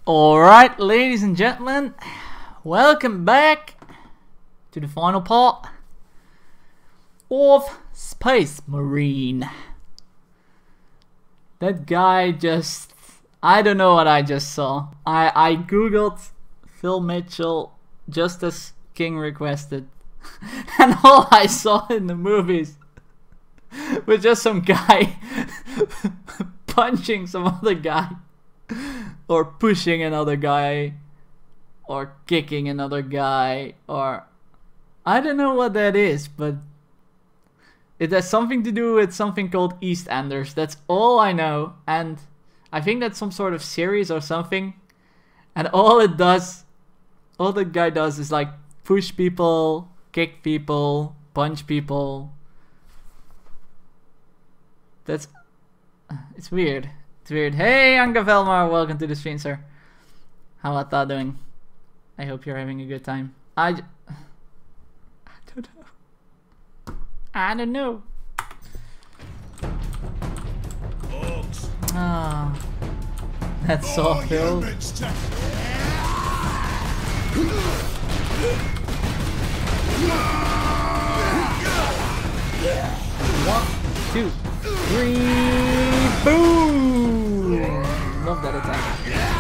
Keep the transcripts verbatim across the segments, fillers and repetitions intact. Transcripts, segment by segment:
Alright, ladies and gentlemen, welcome back to the final part of Space Marine. That guy just... I don't know what I just saw. I, I googled Phil Mitchell just as King requested. And all I saw in the movies was just some guy punching some other guy. Or pushing another guy. Or kicking another guy. Or... I don't know what that is, but... it has something to do with something called EastEnders. That's all I know. And I think that's some sort of series or something. And all it does... all the guy does is like push people, kick people, punch people. That's... it's weird. It's weird. Hey, Anka Velmar, welcome to the stream, sir. How are you doing? I hope you're having a good time. I... j I don't know. I don't know. Ah, oh, that's so Phil. One, two, three, boom! Love that attack.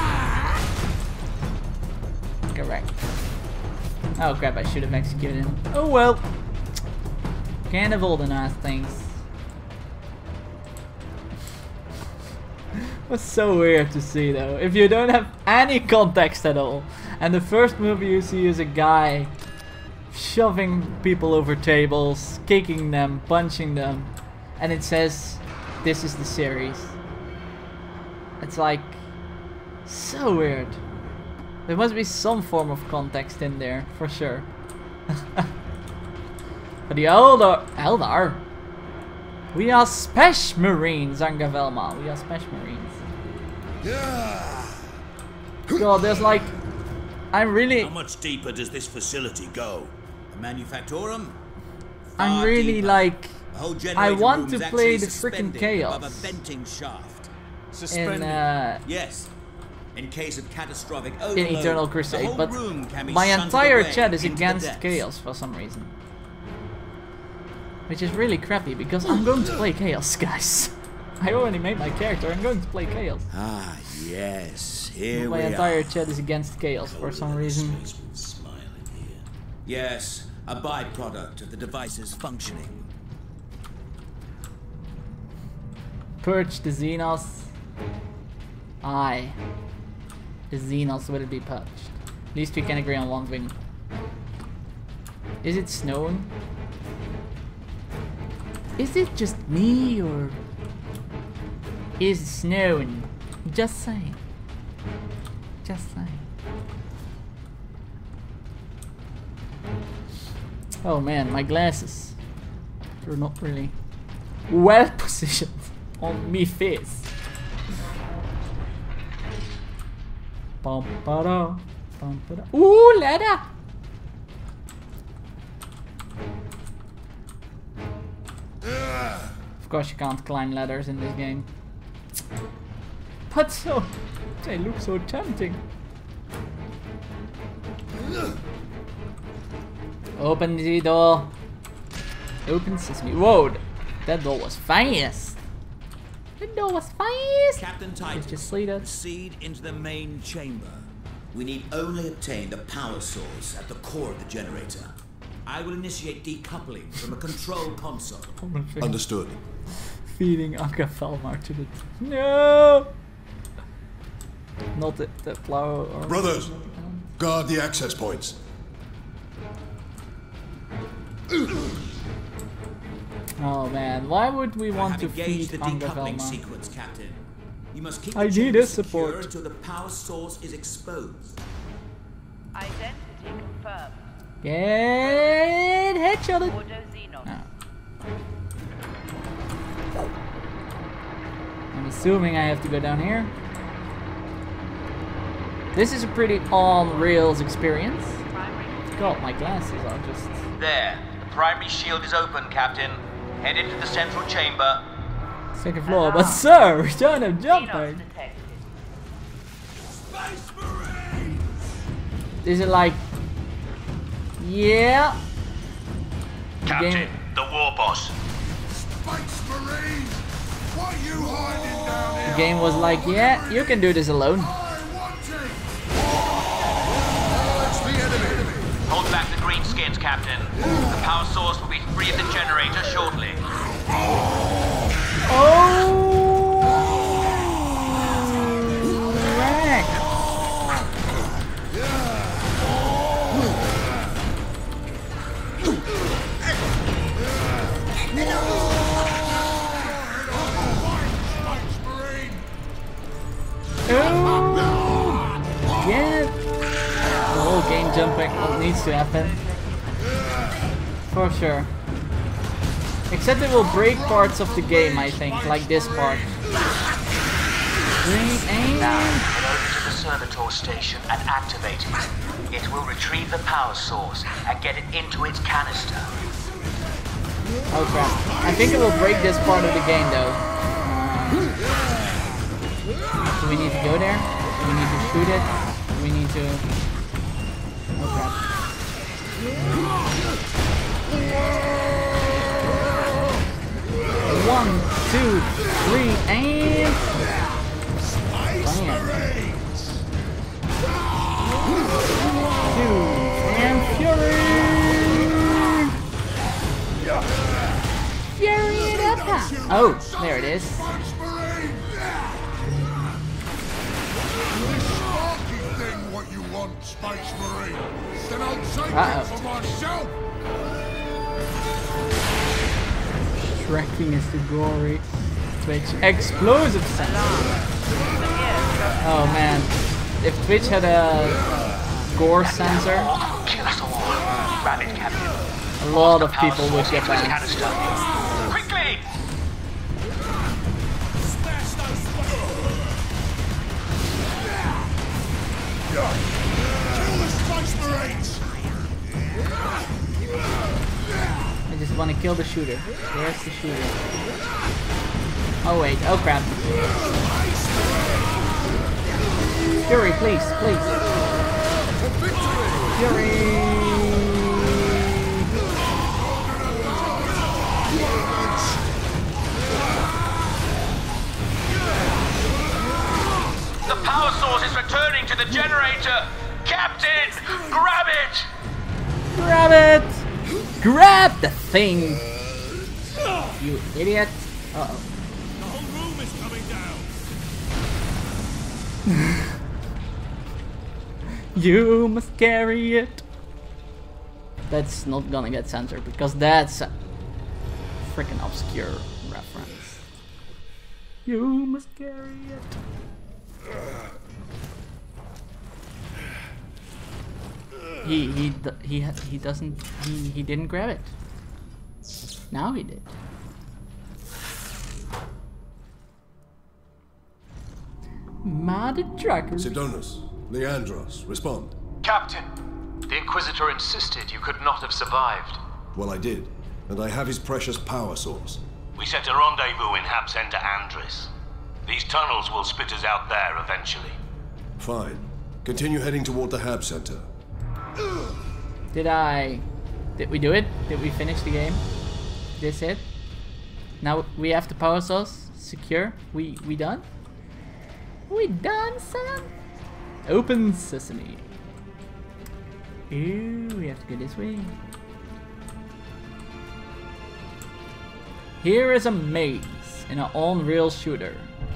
Correct. Oh crap! I should have executed him. Oh well. Can't have all the nice things. What's so weird to see though, if you don't have any context at all, and the first movie you see is a guy shoving people over tables, kicking them, punching them, and it says this is the series. It's like so weird. There must be some form of context in there for sure. But the Eldar, Eldar, we are Space Marines, Anka Velma. We are Space Marines. God, there's like, I'm really. How much deeper does this facility go? A manufactorum? I'm really deeper. like, I want to room's play the actually freaking suspended chaos. above a venting shaft. In Suspended. uh, Yes. In case of catastrophic in overload, Eternal the Crusade, whole but room can be my shunted entire away chat is into the against depths. chaos for some reason. Which is really crappy because I'm going to play chaos, guys. I already made my character, I'm going to play chaos. Ah, yes. Here My we entire are. chat is against chaos for some reason. Yes, a byproduct of the device's functioning. Purge the Xenos. Aye. The Xenos will be purged. At least we can agree on one thing. Is it snowing? Is it just me or is it snowing? Just saying. Just saying. Oh man, my glasses. They're not really well positioned on me face. Bum ba da, bum ba da. Ooh, ladder! Of course you can't climb ladders in this game. But so... they look so tempting. Open the door. Open sesame. Whoa, that door was fast. That door was fast. Captain Titan, just slid it. proceed into the main chamber. We need only obtain the power source at the core of the generator. I will initiate decoupling from a control console. Understood. Feeding Anka Velmar to the... no! Not the, the plow or... Brothers, guard the access points. Oh man, why would we I want have to engaged feed the Anka decoupling Velmar? sequence, Captain. You must keep I the need chamber a support. secure until the power source is exposed. Identity confirmed. Get headshotted. Ordo Xenos. Oh. I'm assuming I have to go down here. This is a pretty on rails experience. God, my glasses are just... There. The primary shield is open, Captain. Head into the central chamber. Second floor, but sir, we don't have jump Xenos pack. detected. Space Is it like... Yeah. Captain, Game- the war boss. Space Marine! What are you hiding down here? The game was like, yeah, you can do this alone. I want it! That's the enemy! Hold back the greenskins, Captain. The power source will be free of the generator shortly. Oh! Wreck. Oh! Yeah! The whole game jumping needs to happen. For sure. Except it will break parts of the game, I think, like this part. Green aim. Now, head over to the Servitor station and activate it. It will retrieve the power source and get it into its canister. Oh crap. I think it will break this part of the game though. Do we need to go there? Do we need to shoot it? Do we need to... Oh crap. One, two, three, and... Bam. Two, and Fury! Fury it up! Oh, there it is. Space Marine! Sparky thing what you want, Space Marine. Then I'll take Uh-oh. it for myself! Tracking is the gory. Twitch explosive sensor. Oh man, if Twitch had a gore sensor, Kill us all. Grab it, Captain. a lot of Power people would source get into its banned. canister. Quickly! Kill the Space Marines! I just want to kill the shooter. There's the shooter. Oh wait, oh crap. Fury, please, please. Fury! The power source is returning to the generator! Captain! Grab it! Grab it! Grab the thing! You idiot. Uh-oh. The whole room is coming down! You must carry it. That's not gonna get censored because that's a freaking obscure reference. You must carry it. He he d- he ha- he doesn't he he didn't grab it. Now he did. Modded truckers. Sidonus, Leandros, respond. Captain, the Inquisitor insisted you could not have survived. Well, I did, and I have his precious power source. We set a rendezvous in Hab Center Andres. These tunnels will spit us out there eventually. Fine. Continue heading toward the Hab Center. Did I... Did we do it? Did we finish the game? This it? Now we have the power source secure? We we done? We done, son? Open sesame. Ooh, we have to go this way. Here is a maze in an on-rail shooter.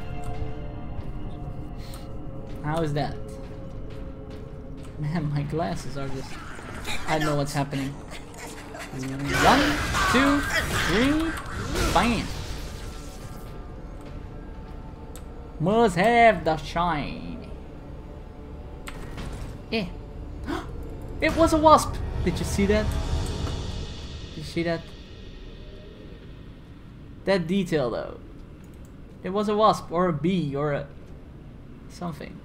How is that? Man, my glasses are just... I don't know what's happening. One, two, three, bam! Must have the shine. Eh. It was a wasp! Did you see that? Did you see that? That detail though. It was a wasp or a bee or a... something.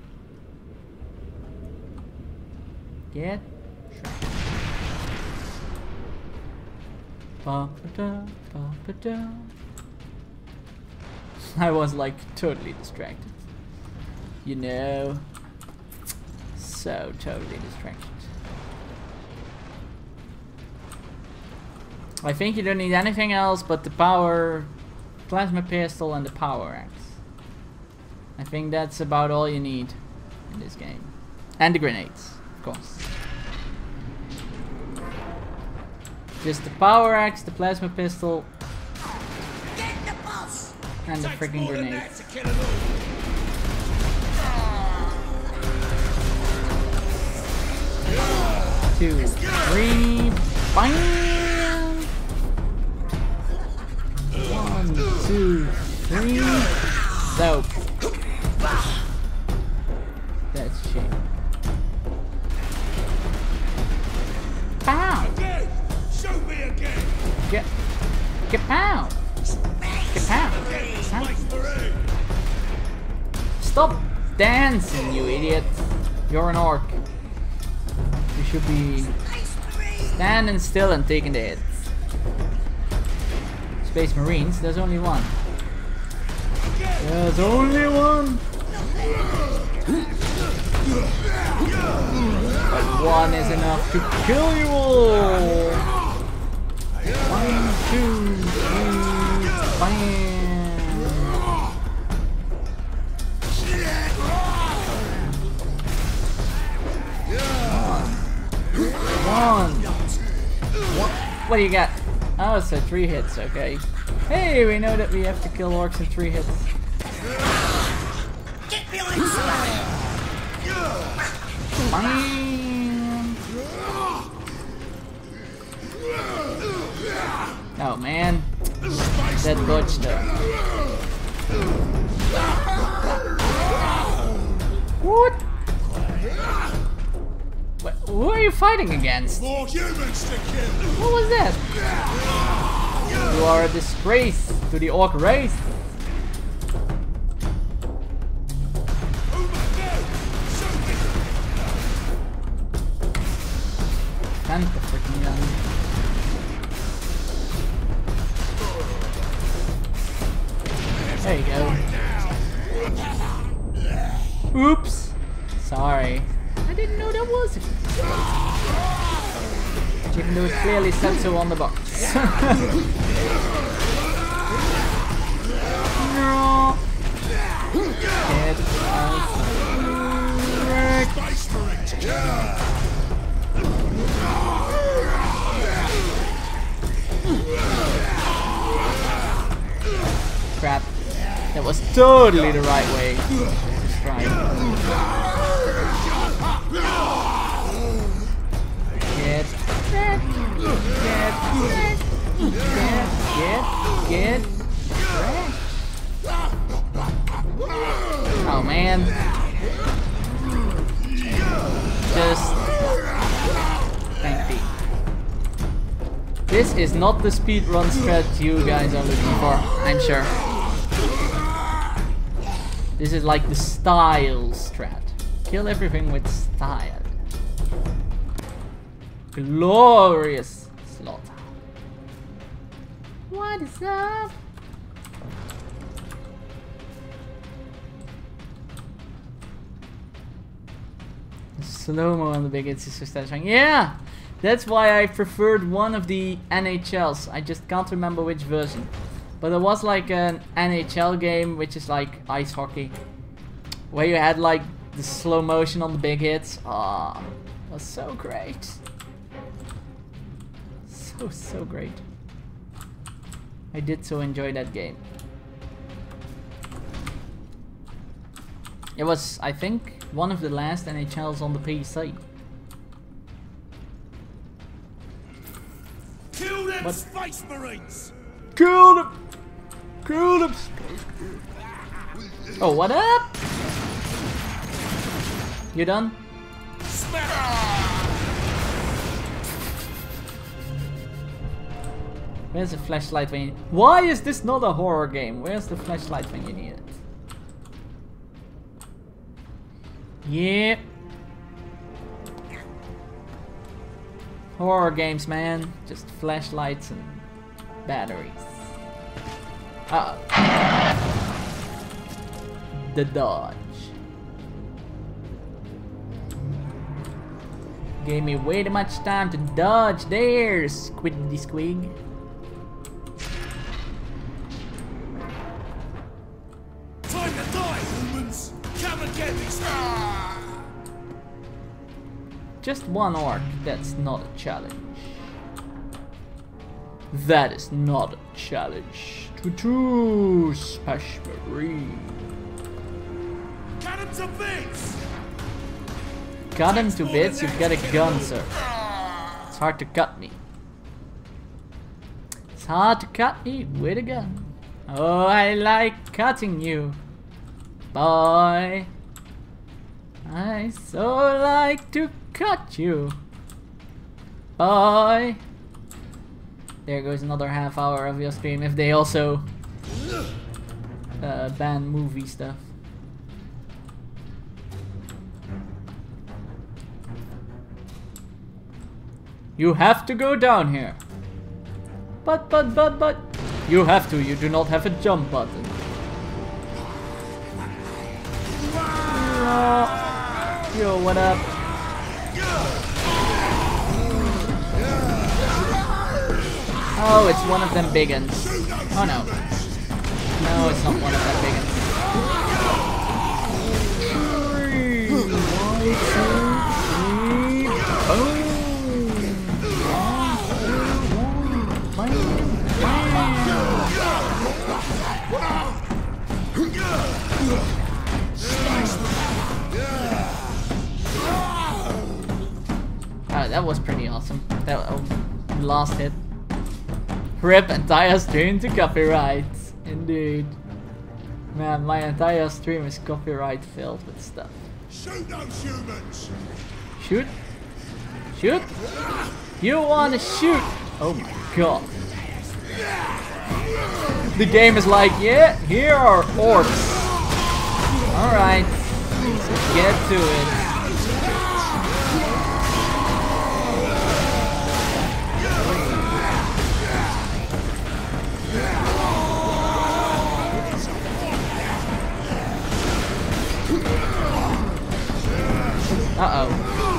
Get Ba-ba-da, ba-ba-da. I was like totally distracted. You know. so totally distracted. I think you don't need anything else but the power plasma pistol and the power axe. I think that's about all you need in this game. And the grenades, of course. Just the power axe, the plasma pistol, and the freaking grenades. Two, three, bam! One, two, three. So, that's a shame. Pow! Shoot me again! Get, get pow! Get pow! Stop dancing, you idiot! You're an orc. You should be standing still and taking the hits. Space Marines, there's only one. There's only one! But one is enough to kill you all! One, two, three, bam! One. One. What do you got? Oh, so three hits, okay. Hey, we know that we have to kill orcs in three hits. Get behind Spider! Bam! Oh man, that dodge though. What? What? Who are you fighting against? More humans to kill! What was that? You are a disgrace to the orc race. Santa freaking young. There you go. Oops. Sorry. I didn't know that was it. Even though it clearly said so on the box. No. Get out. Crap. That was totally the right way to strike. Get, get, get, get, get, get, get. Oh man. Just thank you. This is not the speedrun strat you guys are looking for, I'm sure. This is like the style strat. Kill everything with style. Glorious slaughter. What is up? Slow-mo on the big hits is so satisfying. Yeah! That's why I preferred one of the N H Ls. I just can't remember which version. But there was like an N H L game, which is like ice hockey, where you had like the slow motion on the big hits. Ah, oh, it was so great. So, so great. I did so enjoy that game. It was, I think, one of the last N H Ls on the P C. Kill them What? Space Marines! Kill them! Kill them! Oh, what up? You done? Where's the flashlight when you... Why is this not a horror game? Where's the flashlight when you need it? Yeah. Horror games, man. Just flashlights and batteries. Uh oh. The dodge. gave me way too much time to dodge there, Squiddy Squig. Time to die, humans! Come and get me! Ah! Just one orc, that's not a challenge. That is not a challenge. Choo-choo, Spash Marine. Cut him to bits! Cut him to bits, you've got a gun, sir. It's hard to cut me. It's hard to cut me with a gun. Oh, I like cutting you, boy. I so like to cut you, boy. There goes another half hour of your stream if they also uh, ban movie stuff. You have to go down here. But, but, but, but. You have to, you do not have a jump button. Oh. Yo, what up? Oh, it's one of them big uns. Oh no. No, it's not one of them big uns. Three, one, two, three, boom. Oh, that was pretty awesome. That oh, last hit. Rip entire stream to copyright. Indeed. Man, my entire stream is copyright filled with stuff. Shoot those humans! Shoot? Shoot? You wanna shoot? Oh my god. The game is like, yeah, here are orcs. Alright. So get to it. Uh-oh.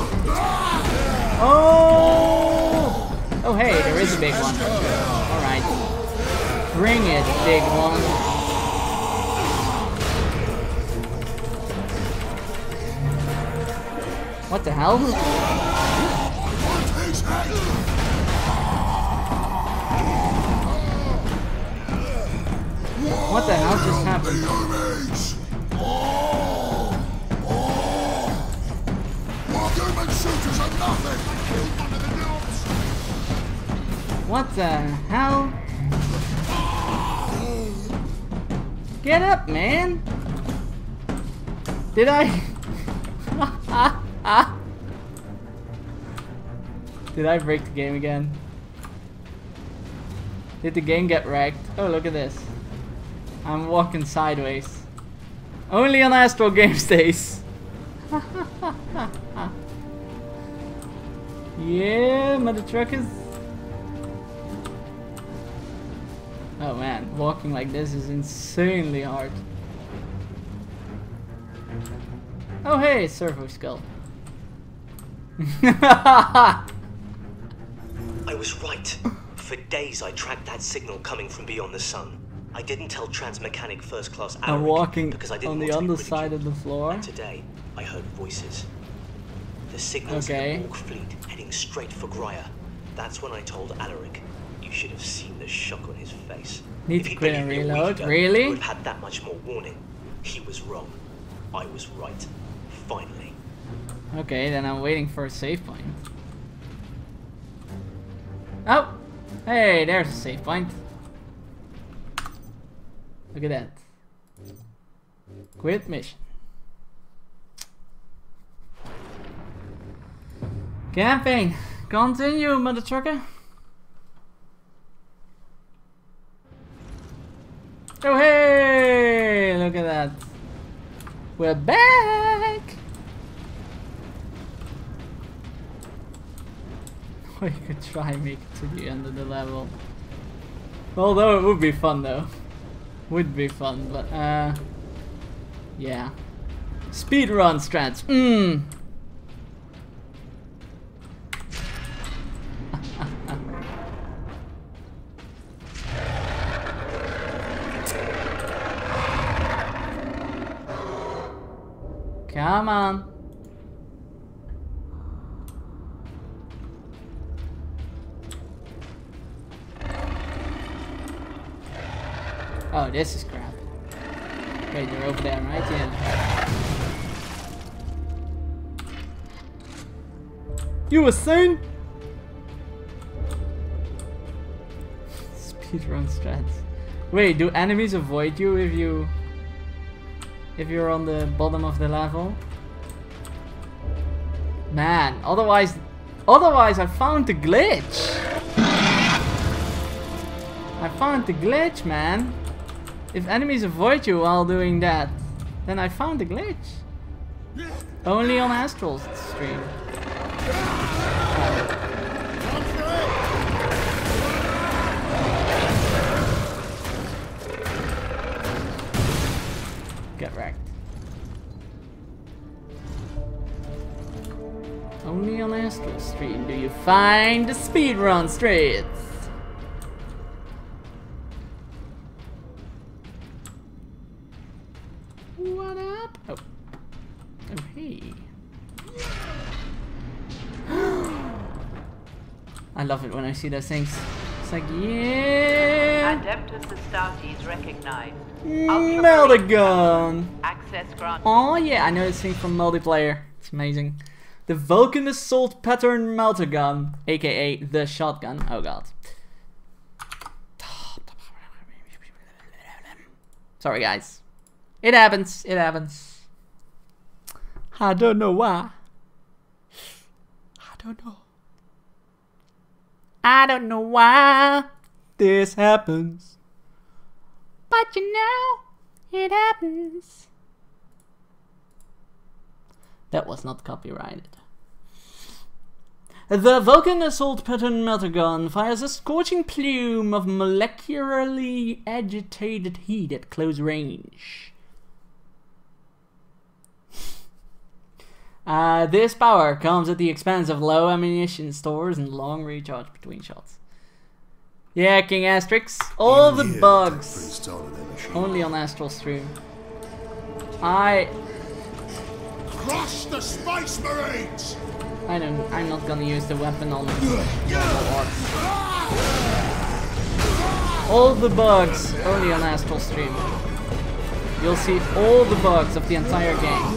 Oh! Oh hey, there is a big one. Alright. Bring it, big one. What the hell? What the hell just happened? What the hell? Get up, man! Did I? Did I break the game again? Did the game get wrecked? Oh, look at this. I'm walking sideways. Only on Astral Games days. Yeah, mother truckers. Oh man, walking like this is insanely hard. Oh hey, Servo Skull. I was right. For days I tracked that signal coming from beyond the sun. I didn't tell Transmechanic First Class Alaric I'm walking because I didn't on the want to be underside of the floor. And today, I heard voices. The signals Okay. of the Orc fleet heading straight for Grya. That's when I told Alaric. You should have seen the shock on his face. Need If to he'd quit and believed me a week reload? ago, Really? he would have had that much more warning. He was wrong. I was right. Finally. Okay, then I'm waiting for a save point. Oh! Hey, there's a save point. Look at that. Quit mission. Campaign. Continue, mother trucker. Oh hey! Look at that. We're back! Or you could try and make it to the end of the level. Although it would be fun though. Would be fun, but uh... yeah. Speedrun strats. Mmm. Come on. Oh, this is crap. Wait, they're over there, right? Yeah. You were saying? Speedrun strats. Wait, do enemies avoid you if you... if you're on the bottom of the level? Man, otherwise... Otherwise I found the glitch! I found the glitch, man! If enemies avoid you while doing that, then I found the glitch. Only on Astral's stream. Get wrecked. Only on Astral's stream do you find the speedrun streets. What up? Oh. Oh, hey. I love it when I see those things. It's like, yeah. Adeptus Astartes recognized. Meltagun. Access granted. Oh yeah, I know this thing from multiplayer. It's amazing. The Vulcan Assault Pattern Meltagun, aka the shotgun. Oh god. Sorry guys. It happens. It happens. I don't know why. I don't know. I don't know why this happens. But you know, it happens. That was not copyrighted. The Vulcan Assault Pattern Meltagun fires a scorching plume of molecularly agitated heat at close range. Uh, this power comes at the expense of low ammunition stores and long recharge between shots. Yeah, King Asterix, all the bugs only on Astral Stream. I Crush the Space Marines! I don't I'm not gonna use the weapon on all the bugs only on Astral Stream. You'll see all the bugs of the entire game.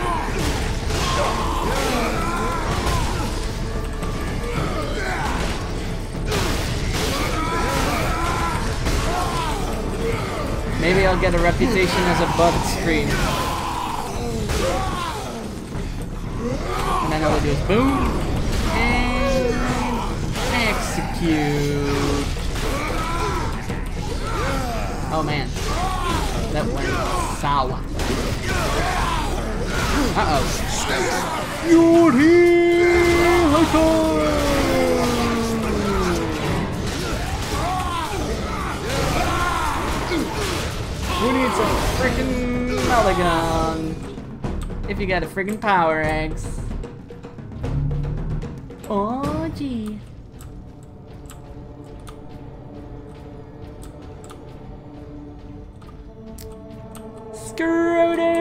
Maybe I'll get a reputation as a bug stream. And then all I do is boom and execute. Oh man, that went sour. Uh oh. You're here, Hoko! Who needs a freaking Meltagun? If you got a freaking power eggs. Oh gee. Scroto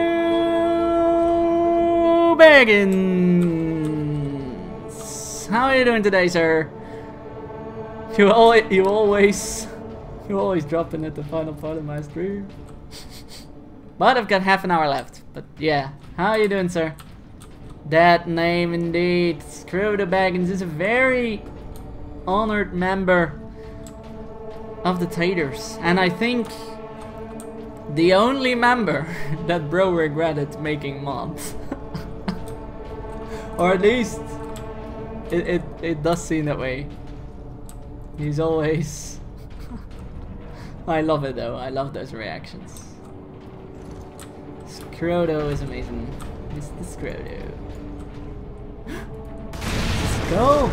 Baggins. How are you doing today, sir? You always, you always, you always dropping at the final part of my stream. But I've got half an hour left. But yeah, how are you doing, sir? That name indeed. Scroto Baggins is a very honored member of the Taters, and I think the only member that bro regretted making mods. Or at least it, it, it does seem that way. He's always I love it though, I love those reactions. Scroto is amazing. Mister Scroto. Let's go!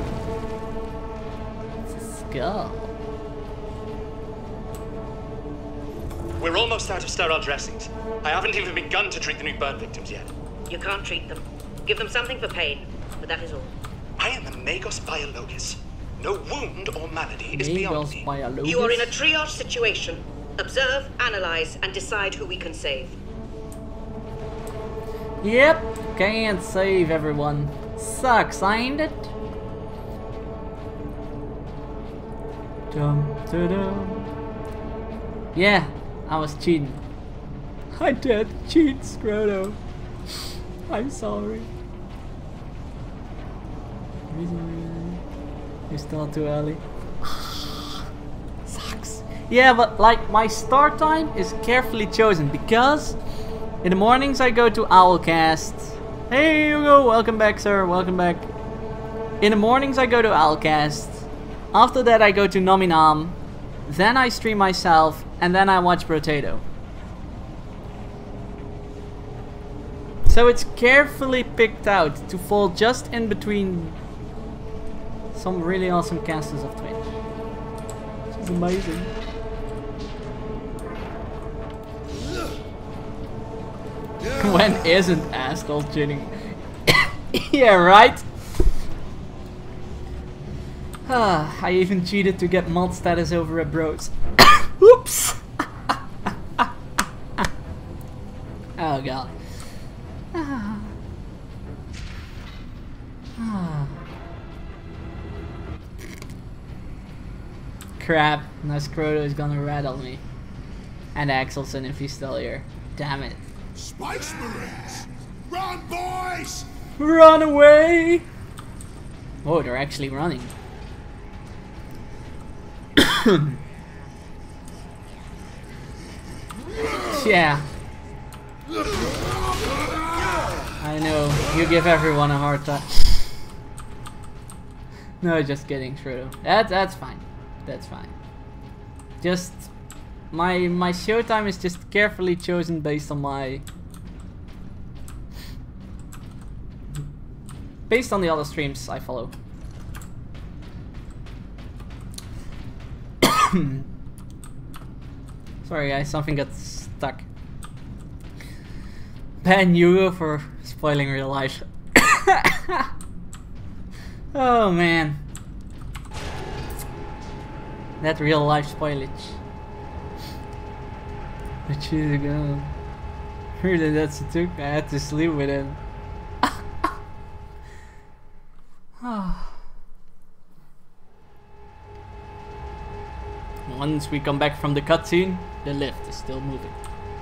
Let's go. We're almost out of sterile dressings. I haven't even begun to treat the new burn victims yet. You can't treat them. Give them something for pain, but that is all. I am a Magos Biologus. No wound or malady is Magos beyond me. Biologus. You are in a triage situation. Observe, analyze, and decide who we can save. Yep, can't save everyone. Sucks, ain't it? Dum, da, dum. Yeah, I was cheating. I did cheat, Scroto. I'm sorry. You're still too early. Sucks. Yeah, but like my start time is carefully chosen because in the mornings I go to Owlcast. Hey Hugo, welcome back sir, welcome back. In the mornings I go to Owlcast. After that I go to Nominam. Then I stream myself and then I watch Brotato. So it's carefully picked out to fall just in between some really awesome casters of Twitch. Which is amazing. When isn't Astal cheating? Yeah, right? Ah, I even cheated to get mod status over at Bros. Oops! Oh god. Ah. Ah. Crap, now Scroto is gonna rattle me. And Axelson if he's still here. Damn it. Space Marines! Run, boys! Run away! Oh, they're actually running. Yeah. I know, you give everyone a hard time. No, just kidding, Shrodo. That, that's fine. That's fine. Just my my showtime is just carefully chosen based on my based on the other streams I follow. Sorry guys, something got stuck. Ban Hugo for spoiling real life. Oh man. That real life spoilage. But years ago. Heard that that's a took. I had to sleep with him. Once we come back from the cutscene, the lift is still moving.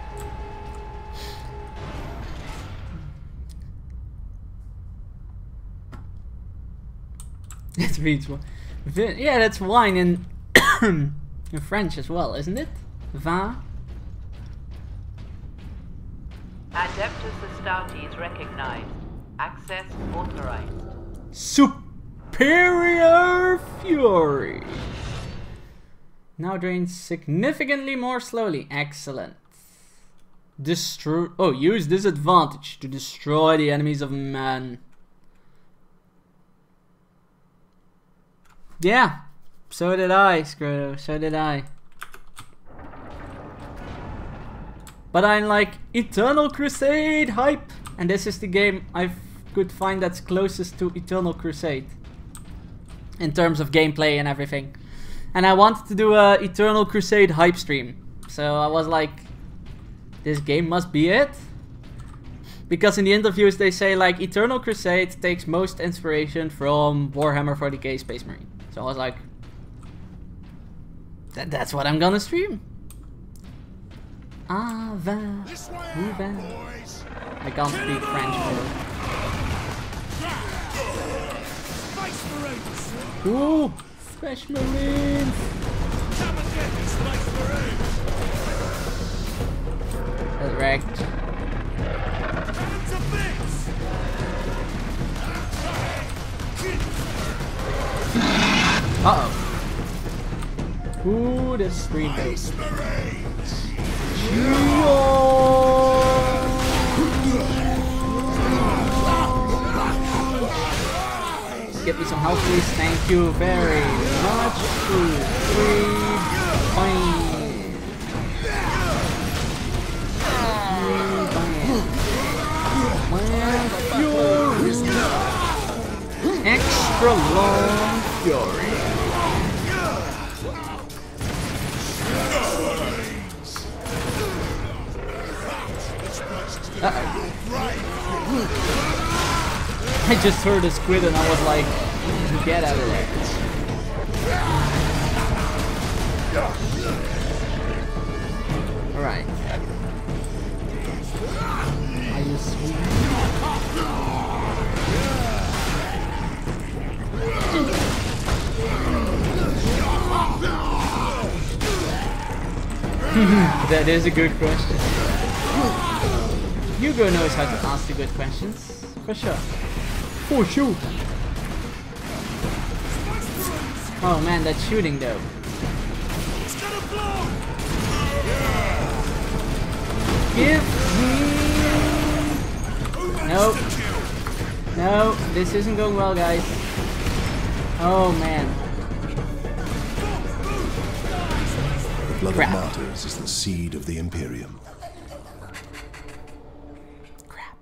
That reads one. Yeah, that's wine in in French as well, isn't it? Vin. Adeptus Astartes recognized. Access authorized. Superior Fury. Now drains significantly more slowly. Excellent. Destroy. Oh, use this advantage to destroy the enemies of man. Yeah. So did I, Scroto. So did I. But I'm like Eternal Crusade hype, and this is the game I could find that's closest to Eternal Crusade in terms of gameplay and everything. And I wanted to do a Eternal Crusade hype stream, so I was like, this game must be it. Because in the interviews they say like Eternal Crusade takes most inspiration from Warhammer forty K Space Marine. So I was like, that, that's what I'm gonna stream. Ah, va, va. I can't speak French, bro. Ooh, Space Marines. That's wrecked. Uh oh. Ooh, this screen though. Get me some health please, thank you very much. Two, three, fine. Fury. Extra long fury. Uh-oh. I just heard a squid and I was like, get out of there. Alright. Are you sweet? That is a good question. Hugo knows how to ask the good questions. For sure. For sure. Oh man, that shooting though. Give me... Nope. No, this isn't going well, guys. Oh man. The blood Crap. of martyrs is the seed of the Imperium. Crap.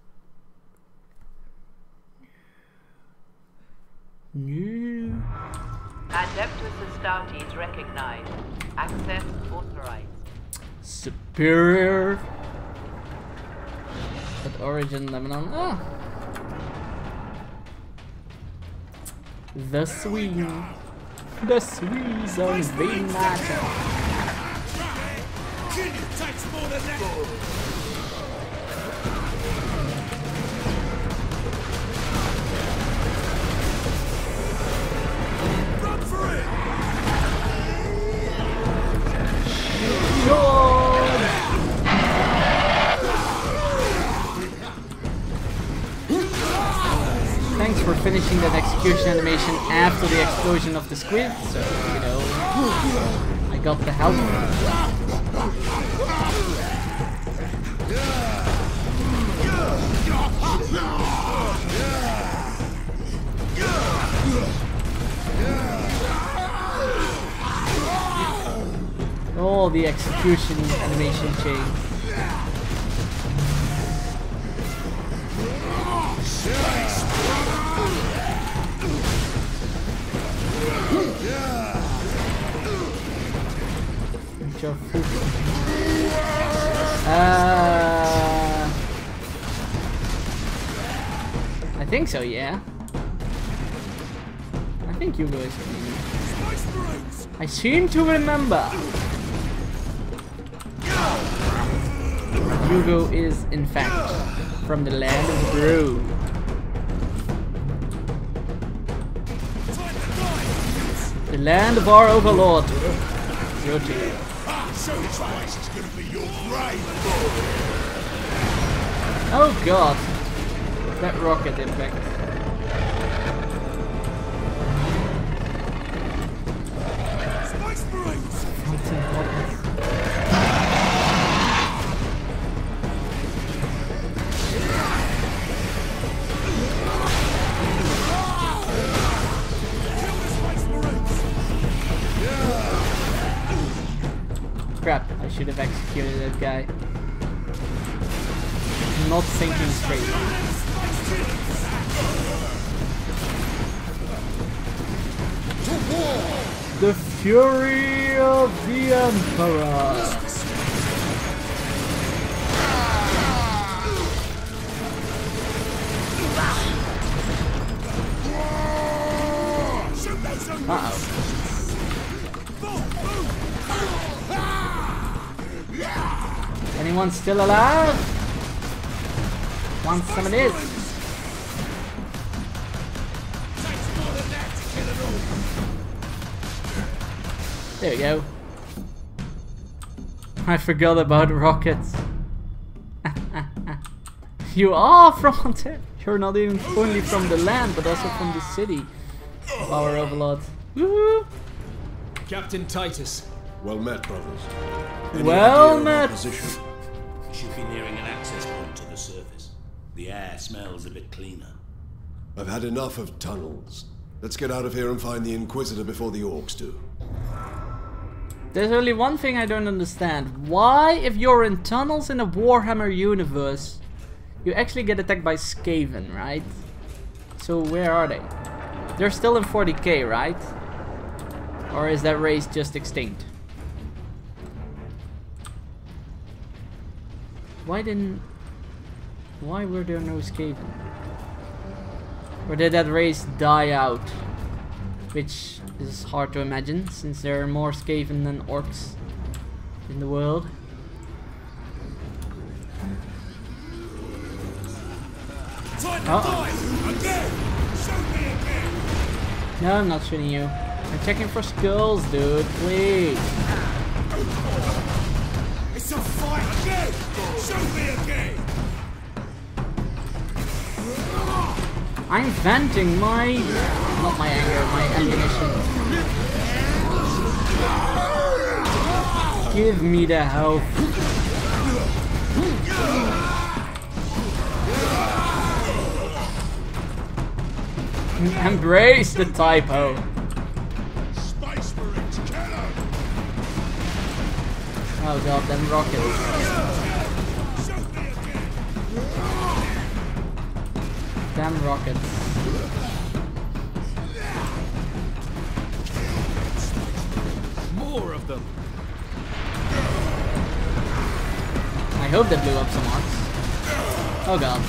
No. Adeptus Astartes recognized. Access authorized. Superior. At Origin Lebanon. Ah. The Sweden. The Swedes are invading NATO. Run for it! Thanks for finishing that execution animation after the explosion of the squid, so, you know, I got the help. All the execution animation change. Uh, I think so, yeah. I think Hugo is. I seem to remember. Hugo is, in fact, from the land of Brew. The land of our overlord. Your turn. Oh god. That rocket impact. Crap, I should have executed that guy. Not thinking straight. The fury of the Emperor. Uh-oh. Anyone still alive? Want some of this? There we go. I forgot about rockets. You are from Ontario. You're not even only from the land, but also from the city of our overlord. Woo! Captain Titus. Well met, brothers. Any Well idea of our met. position? Should be nearing an access point to the surface. The air smells a bit cleaner. I've had enough of tunnels. Let's get out of here and find the Inquisitor before the orcs do. There's only one thing I don't understand. Why, if you're in tunnels in a Warhammer universe, you actually get attacked by Skaven, right? So where are they? They're still in forty K, right? Or is that race just extinct? Why didn't... Why were there no Skaven? Or did that race die out? Which is hard to imagine, since there are more Skaven than orcs in the world. Uh-oh. No, I'm not shooting you. I'm checking for skulls, dude. Please. It's a fight again! Shoot me again! I'm venting my... not my anger, my ammunition. Give me the health. Embrace the typo. Space Marines, kill him! Oh god, them rockets. Damn rockets. More of them. I hope they blew up some orcs. Oh god.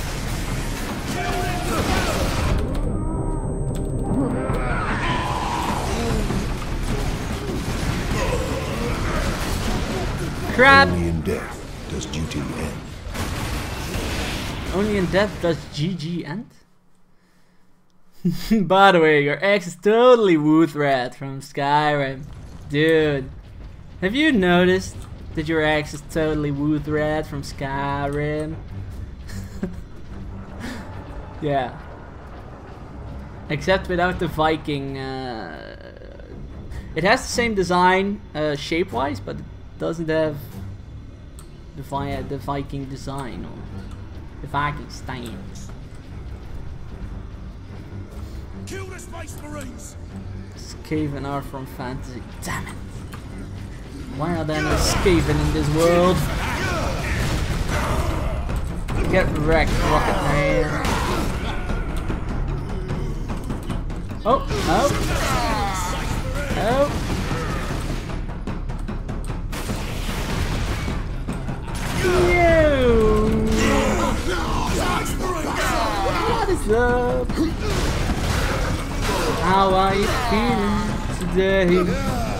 Crap! Only in death does duty end. Only in death does G G end? By the way, your ex is totally Wuthrat from Skyrim. Dude, have you noticed that your ex is totally Wuthrat from Skyrim? Yeah. Except without the Viking. Uh, it has the same design uh, shape-wise, but it doesn't have the, vi the Viking design or the Viking stance. Kill the Space Marines! Skaven are from fantasy. Damn it! Why are there no Skaven in this world? Get wrecked, Rocket Man. Oh, oh, oh. You. What is up? How are you feeling today?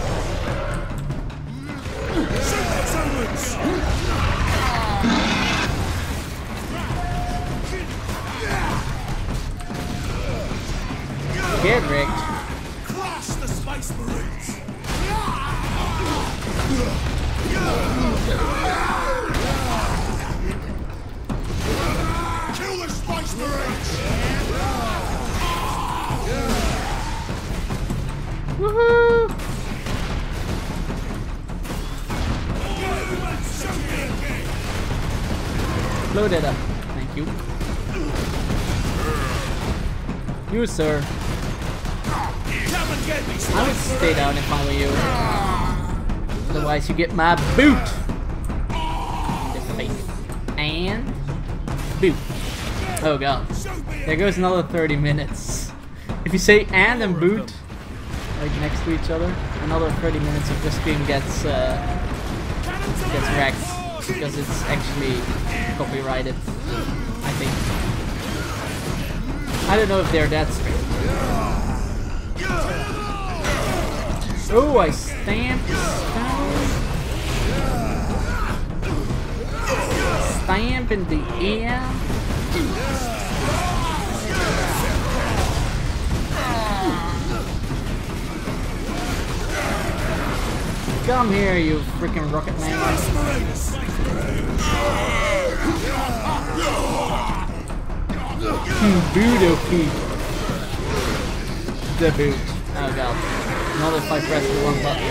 Get wrecked. Crush the Space Marines! Kill the Space Marines! Woohoo! Blow that up. Thank you. You, sir. I would stay down if I were you. Otherwise you get my boot. In the face. And boot. Oh god. There goes another thirty minutes. If you say and and boot, like next to each other, another thirty minutes of the stream gets uh, gets wrecked because it's actually copyrighted, I think. I don't know if they're that strict. Oh, I stamped, stamp, stamp in the air. Come here, you freaking rocket man. Boodoki. The boot. Oh god. Not if I press the wrong button.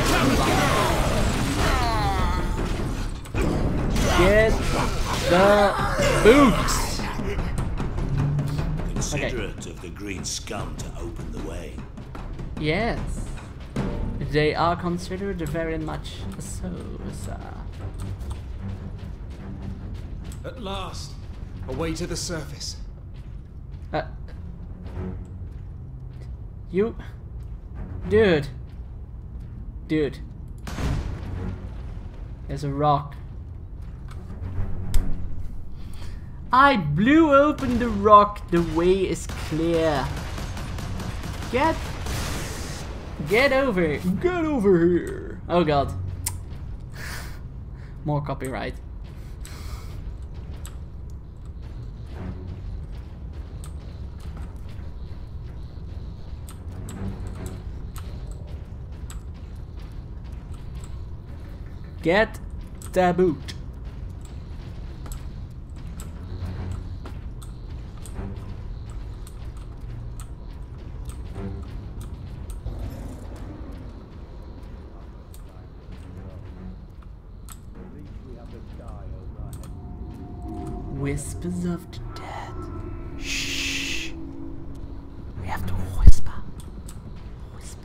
Get the boots! Considerate Okay. of the green scum to open the way. Yes. They are considered very much so, sir. At last, away to the surface. Uh, you... Dude. Dude. There's a rock. I blew open the rock. The way is clear. Get... Get over... Get over here. Oh god. More copyright. Get the boot. Whispers of the dead. Shh. We have to whisper. Whisper.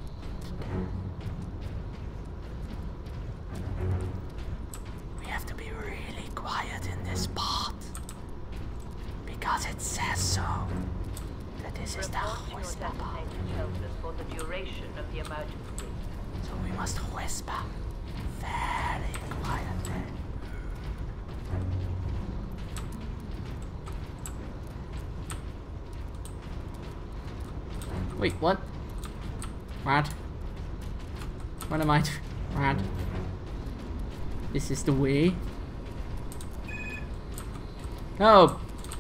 We have to be really quiet in this part. Because it says so. That this is the whisper part. For the duration of the emergency. So we must whisper. Very quietly. Wait, what? What? What am I doing? What? This is the way? No!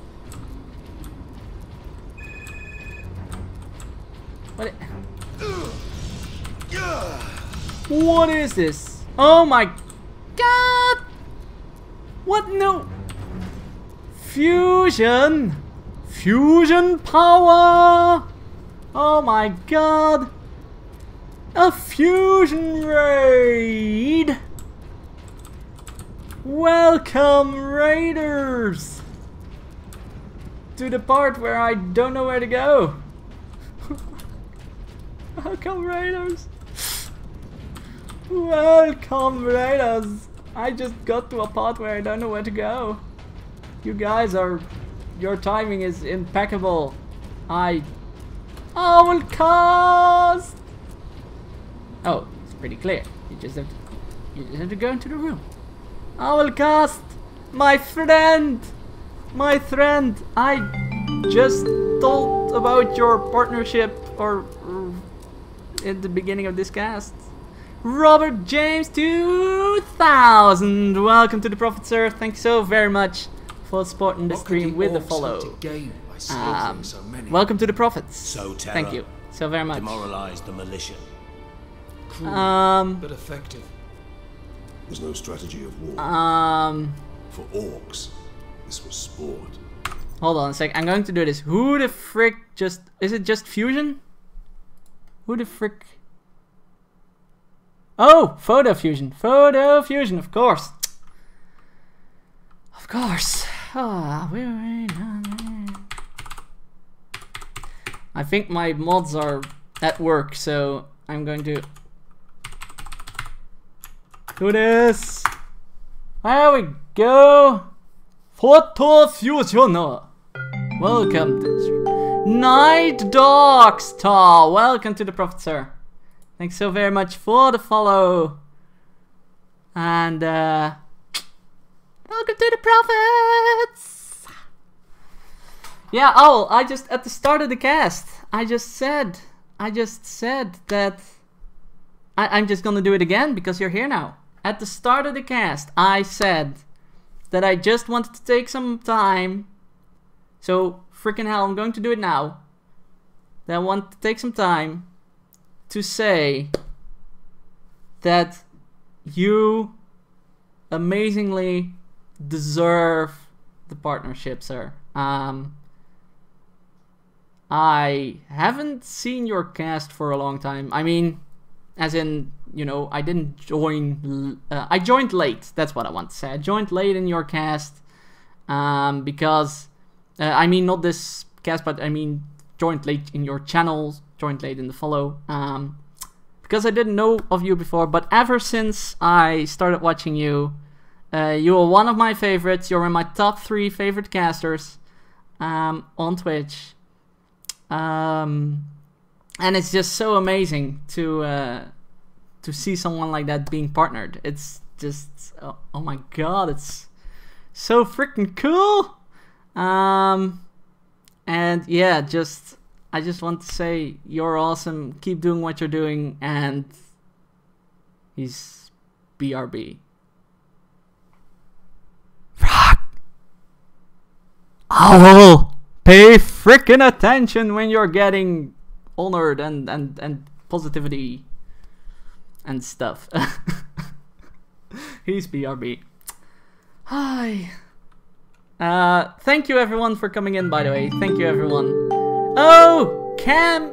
What? What is this? Oh my god! What? No! Fusion! Fusion power! Oh my god! A fusion raid! Welcome, raiders! To the part where I don't know where to go. Welcome, raiders! Welcome, raiders! I just got to a part where I don't know where to go. You guys are... Your timing is impeccable. I... I will cast! Oh, it's pretty clear. You just have to... You just have to go into the room. I will cast! My friend! My friend! I just told about your partnership or... or at the beginning of this cast. Robert James two thousand! Welcome to the Prophet, sir. Thanks so very much for supporting the stream with the follow. Um, so welcome to the Prophets. So terror. Thank you so very much. Demoralize the militia. Cruel, um, but effective. There's no strategy of war. Um, For orcs, this was sport. Hold on a sec. I'm going to do this. Who the frick just... Is it just fusion? Who the frick... Oh! Photo fusion. Photo fusion, of course. Of course. Ah, we're... I think my mods are at work, so I'm going to do this. There we go. Photo fusion. Welcome to the stream. Night Dog Star. Welcome to the Prophet, sir. Thanks so very much for the follow. And uh, welcome to the Prophets. Yeah, oh, I just, at the start of the cast, I just said, I just said that, I, I'm just gonna do it again because you're here now. At the start of the cast, I said that I just wanted to take some time, so freaking hell, I'm going to do it now. That I want to take some time to say that you amazingly deserve the partnership, sir. Um... I haven't seen your cast for a long time. I mean, as in, you know, I didn't join... Uh, I joined late. That's what I want to say. I joined late in your cast. Um, because... Uh, I mean, not this cast, but I mean, joined late in your channel. Joined late in the follow. Um, because I didn't know of you before. But ever since I started watching you, uh, you were one of my favorites. You're in my top three favorite casters um, on Twitch. Um, and it's just so amazing to uh, to see someone like that being partnered. It's just, oh, oh my god, it's so freaking cool. Um, and yeah, just I just want to say you're awesome. Keep doing what you're doing, and he's B R B. Fuck. Owl, pay freaking attention when you're getting honored and and and positivity and stuff. He's B R B. Hi. Uh, thank you everyone for coming in, by the way. Thank you everyone. Oh, Cam...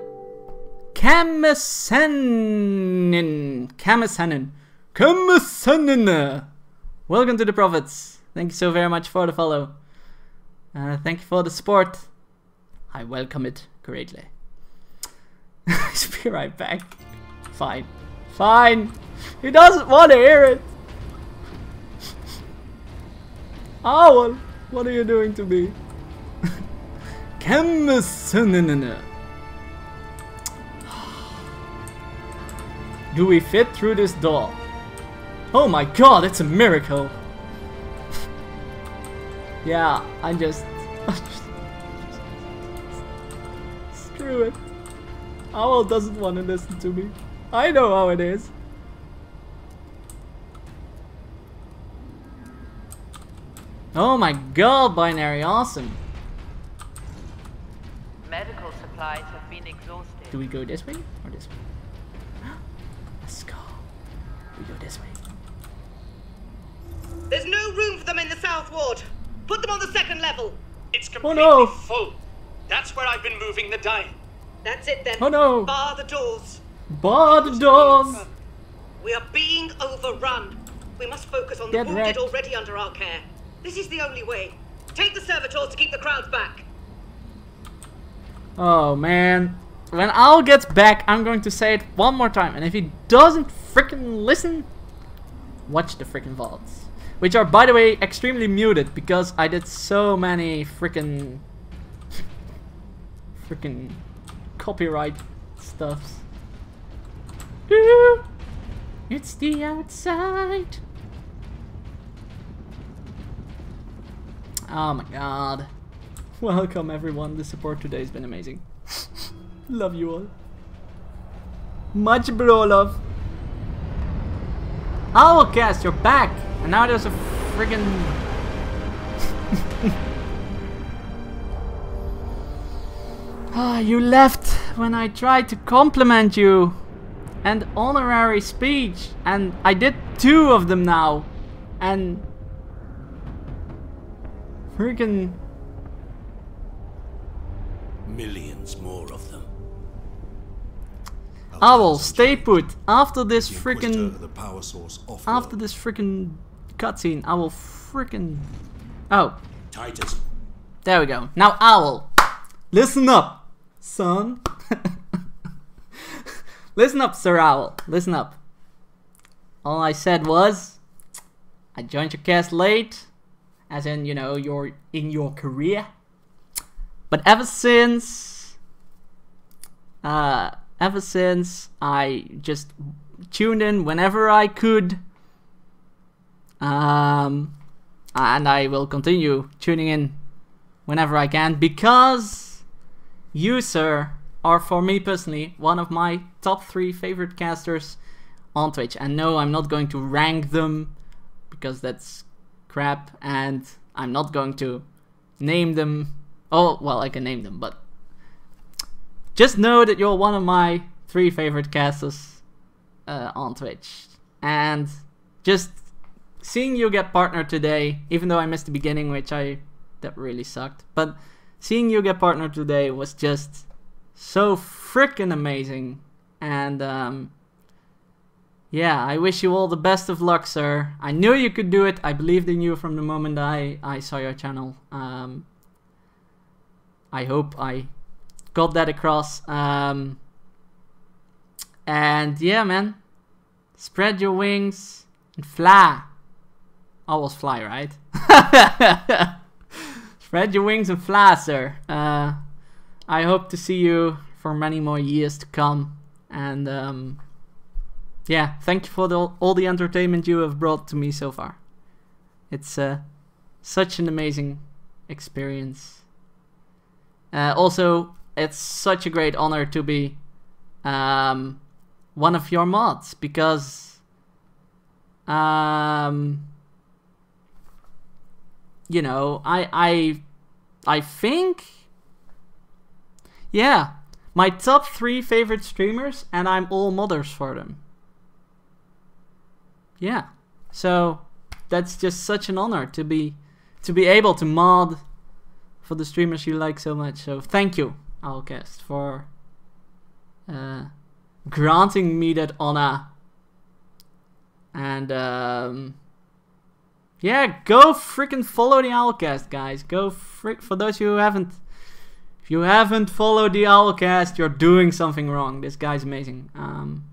Camisanin. Camisanin. Camisanin. Welcome to the Prophets. Thank you so very much for the follow. Uh, thank you for the support. I welcome it greatly. I'll be right back. Fine. Fine. He doesn't want to hear it. Owl, what are you doing to me? Camisanin. Do we fit through this door? Oh my god, it's a miracle. Yeah, I just... Screw it. Owl doesn't want to listen to me. I know how it is. Oh my god, Binary, awesome. Medical supplies have been exhausted. Do we go this way or this way? Let's go. We go this way. There's no room for them in the South Ward. Put them on the second level. It's completely oh, no. full. That's where I've been moving the dying. That's it then. Oh no. Bar the doors. Bar the doors. We are being overrun. We must focus on the Get wounded wrecked. already under our care. This is the only way. Take the servitors to keep the crowds back. Oh man. When Owl gets back, I'm going to say it one more time. And if he doesn't freaking listen, watch the freaking vaults. Which are, by the way, extremely muted because I did so many freaking freaking copyright stuffs. Ooh, it's the outside. Oh my god. Welcome everyone. The support today has been amazing. Love you all. Much bro love. Owlcast, you're back! And now there's a friggin... Ah, you left when I tried to compliment you. And honorary speech. And I did two of them now. And... Friggin... Millions more of them. Owl, stay put. After this The freaking... Inquisitor, the power source off After this freaking cutscene, I will freaking... Oh. Titus. There we go. Now, Owl. Listen up, son. Listen up, Sir Owl. Listen up. All I said was... I joined your cast late. As in, you know, you're in your career. But ever since... Uh... Ever since I just tuned in whenever I could, um, and I will continue tuning in whenever I can, because you, sir, are for me personally one of my top three favorite casters on Twitch. And no, I'm not going to rank them because that's crap, and I'm not going to name them. Oh, well, I can name them, but just know that you're one of my three favorite casters uh, on Twitch. And just seeing you get partnered today, even though I missed the beginning, which I... that really sucked. But seeing you get partnered today was just so freaking amazing. And um, yeah, I wish you all the best of luck, sir. I knew you could do it. I believed in you from the moment I, I saw your channel. Um, I hope I... got that across. Um, and yeah, man. Spread your wings and fly. Owls fly, right? Spread your wings and fly, sir. Uh, I hope to see you for many more years to come. And um, yeah, thank you for the, all the entertainment you have brought to me so far. It's uh, such an amazing experience. Uh, also, it's such a great honor to be um, one of your mods, because um, you know, I I I think, yeah, my top three favorite streamers, and I'm all modders for them. Yeah, so that's just such an honor to be to be able to mod for the streamers you like so much. So thank you, Owlcast, for uh, granting me that honor. And um, yeah, go freaking follow the Owlcast, guys. Go frick for those who haven't. If you haven't followed the Owlcast, you're doing something wrong. This guy's amazing. Um,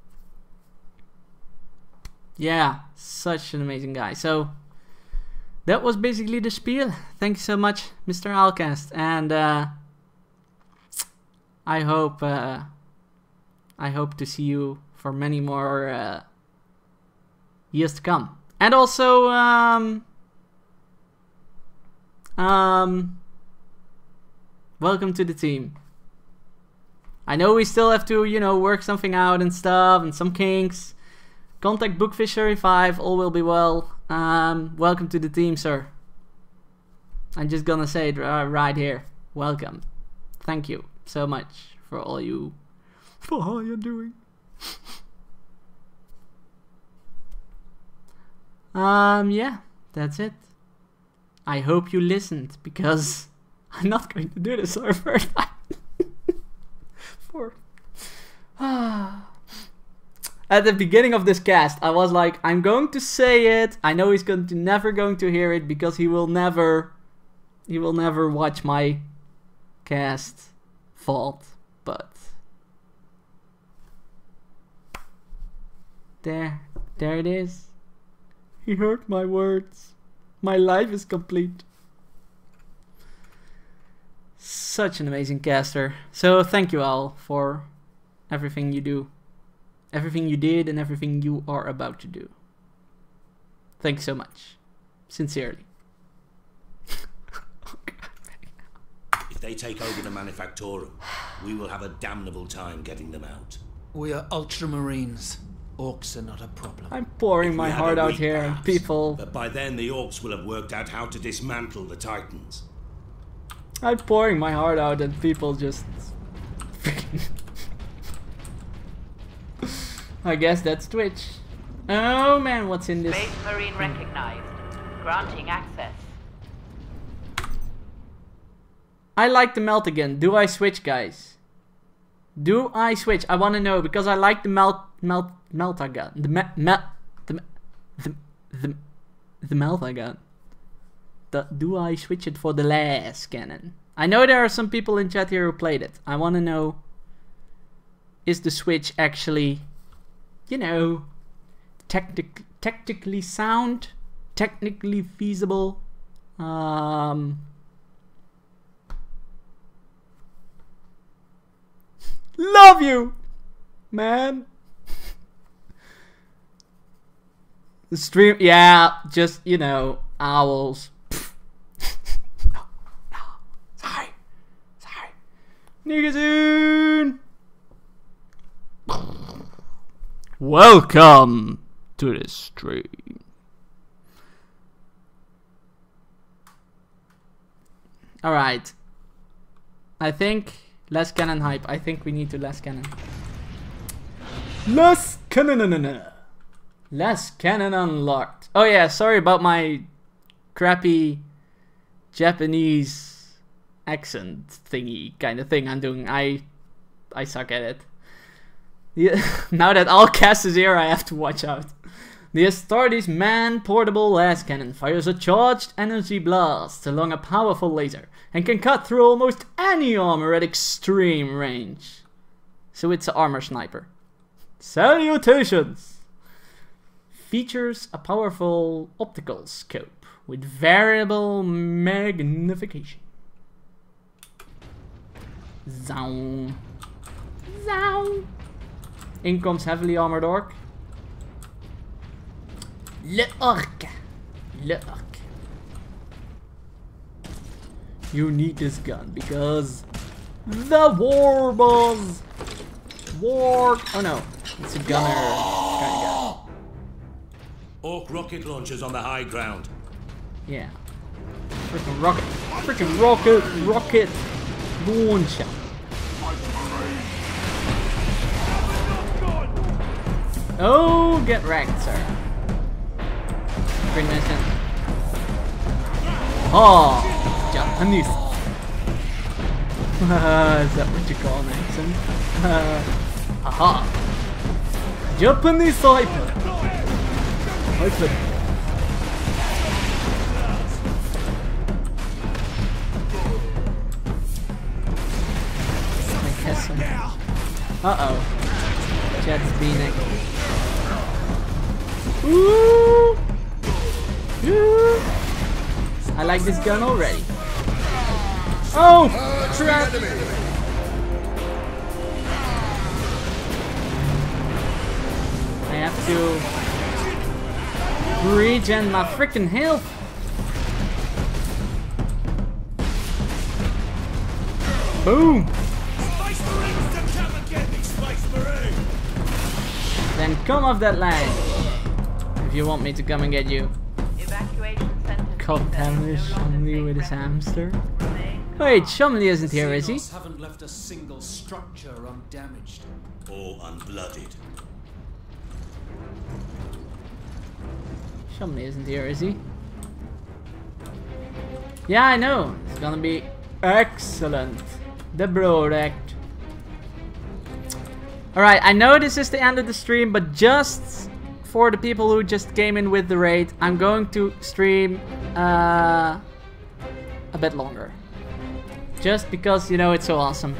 yeah, such an amazing guy. So that was basically the spiel. Thank you so much, Mister Owlcast, and uh, I hope uh, I hope to see you for many more uh, years to come. And also, um, um, welcome to the team. I know we still have to, you know, work something out and stuff, and some kinks. Contact Bookfish thirty-five, all will be well. Um, welcome to the team, sir. I'm just gonna say it uh, right here. Welcome. Thank you so much for all you, for all you're doing. um, yeah, that's it. I hope you listened, because I'm not going to do this for a first time. for ah. At the beginning of this cast, I was like, I'm going to say it. I know he's going to never going to hear it, because he will never, he will never watch my cast. Fault, but there, there it is. He heard my words. My life is complete. Such an amazing caster. So thank you all for everything you do. Everything you did and everything you are about to do. Thanks so much. Sincerely. If they take over the Manufactorum, we will have a damnable time getting them out. We are Ultramarines. Orcs are not a problem. I'm pouring my heart out here, and people... But by then the Orcs will have worked out how to dismantle the Titans. I'm pouring my heart out, and people just... I guess that's Twitch. Oh man, what's in this? Space Marine recognized. Granting access. I like the melt again. Do I switch, guys? Do I switch? I want to know, because I like the melt melt melta gun. The me, me, the the the the melta gun. The, do I switch it for the las cannon? I know there are some people in chat here who played it. I want to know, is the switch actually, you know, technic technically sound, technically feasible? Um, love you, man. The stream, yeah, just, you know, owls. no, no, sorry, sorry. Niggazoon. Welcome to the stream. Alright. I think less cannon hype. I think we need to less cannon. Less cannon. Less cannon unlocked. Oh yeah, sorry about my crappy Japanese accent thingy kind of thing I'm doing. I I suck at it. Yeah, now that Owlcast is here, I have to watch out. The Astartes man-portable las cannon fires a charged energy blast along a powerful laser and can cut through almost any armor at extreme range. So it's an armor sniper. Salutations! Features a powerful optical scope with variable magnification. Zow. Zow. In comes heavily armored orc. Le orc. Le orc. You need this gun because the war boss. War. Oh no, it's a gunner kind of guy. Orc rocket launchers on the high ground. Yeah. Freaking rocket. Freaking rocket. Rocket launcher. Oh, get wrecked, sir. Pretty nice gun. Oh, Japanese. Is that what you call an accent? Uh, aha. Japanese sniper. Sniper. I guess so. Uh-oh. Jet's being Ooh. Ooh. I like this gun already. Oh! Trap! I have to regen my freaking health. Boom! Then come off that line if you want me to come and get you. Evacuation center. God damn it, Chumley with his hamster. Wait, Chumley isn't here, is he? Xenos haven't left a single structure undamaged. Or unblooded. Chumley isn't here, is he? Yeah, I know. It's gonna be excellent. The product. Alright, I know this is the end of the stream, but just for the people who just came in with the raid, I'm going to stream uh, a bit longer. Just because, you know, it's so awesome.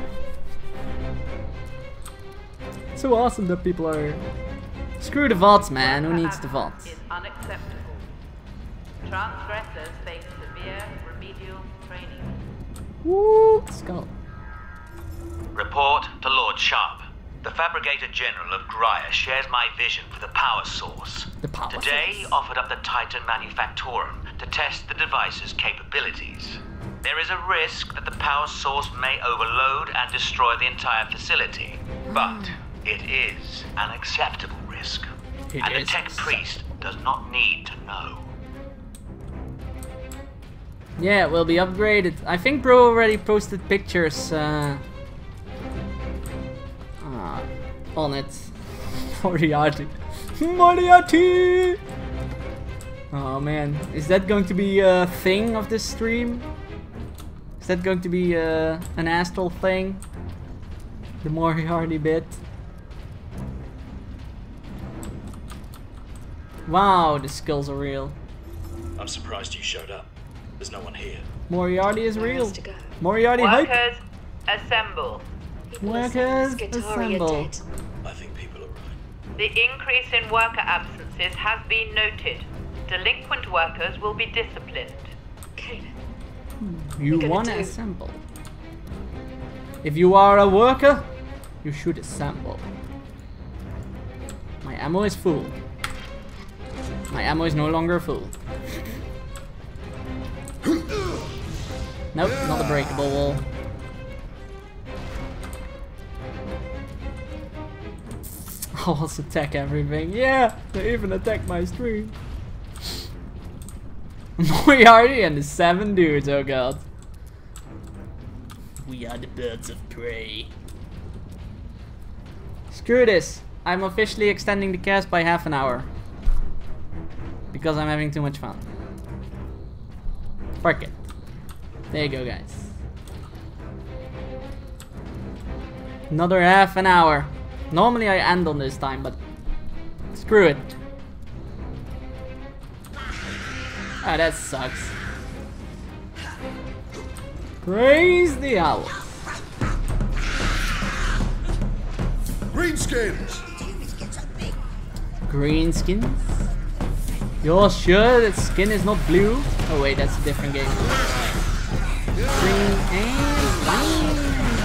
It's so awesome that people are here. Screw the V O Ds, man. Who needs the V O Ds? Is unacceptable. Transgressors face severe remedial training. Woo! Let's go. Report to Lord Sharp. The Fabricator General of Graya shares my vision for the power source. The power Today, source. offered up the Titan Manufactorum to test the device's capabilities. There is a risk that the power source may overload and destroy the entire facility. But it is an acceptable risk. It and the is Tech Priest does not need to know. Yeah, it will be upgraded. I think Bro already posted pictures uh, uh, on it. Moriarty. Moriarty! Oh man, is that going to be a thing of this stream? Is that going to be uh, an astral thing? The Moriarty bit? Wow, the skulls are real. I'm surprised you showed up. There's no one here. Moriarty is real. Moriarty hype. Workers, assemble. Workers, assemble. I think people are right. The increase in worker absences has been noted. Delinquent workers will be disciplined. You wanna assemble. If you are a worker, you should assemble. My ammo is full. My ammo is no longer full. Nope, not a breakable wall. I'll also attack everything. Yeah, they even attack my stream. Moriarty and the seven dudes, oh god. We are the birds of prey. Screw this. I'm officially extending the cast by half an hour. Because I'm having too much fun. Fuck it. There you go, guys. Another half an hour. Normally I end on this time, but screw it. Ah, that sucks. Praise the owl. Greenskins! Greenskins? You're sure that skin is not blue? Oh wait, that's a different game. Green and white.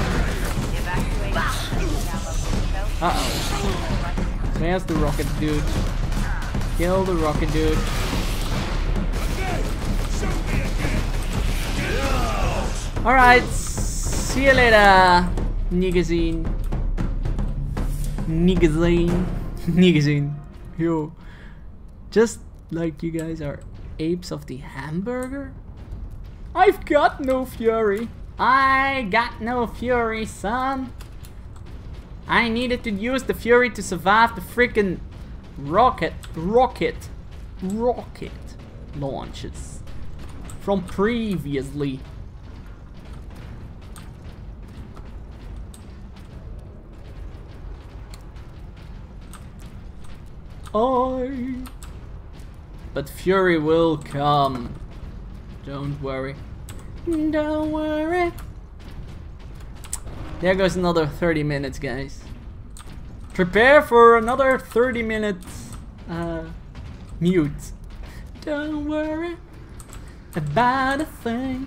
Uh oh. Where's the rocket dude? Kill the rocket dude. Alright, see you later, Nigazine. Nigazine. Nigazine. Yo. Just like you guys are apes of the hamburger? I've got no fury. I got no fury, son. I needed to use the fury to survive the freaking rocket, rocket, rocket launches from previously. I. But fury will come. Don't worry. Don't worry. There goes another thirty minutes, guys. Prepare for another thirty minutes uh, mute. Don't worry about a thing.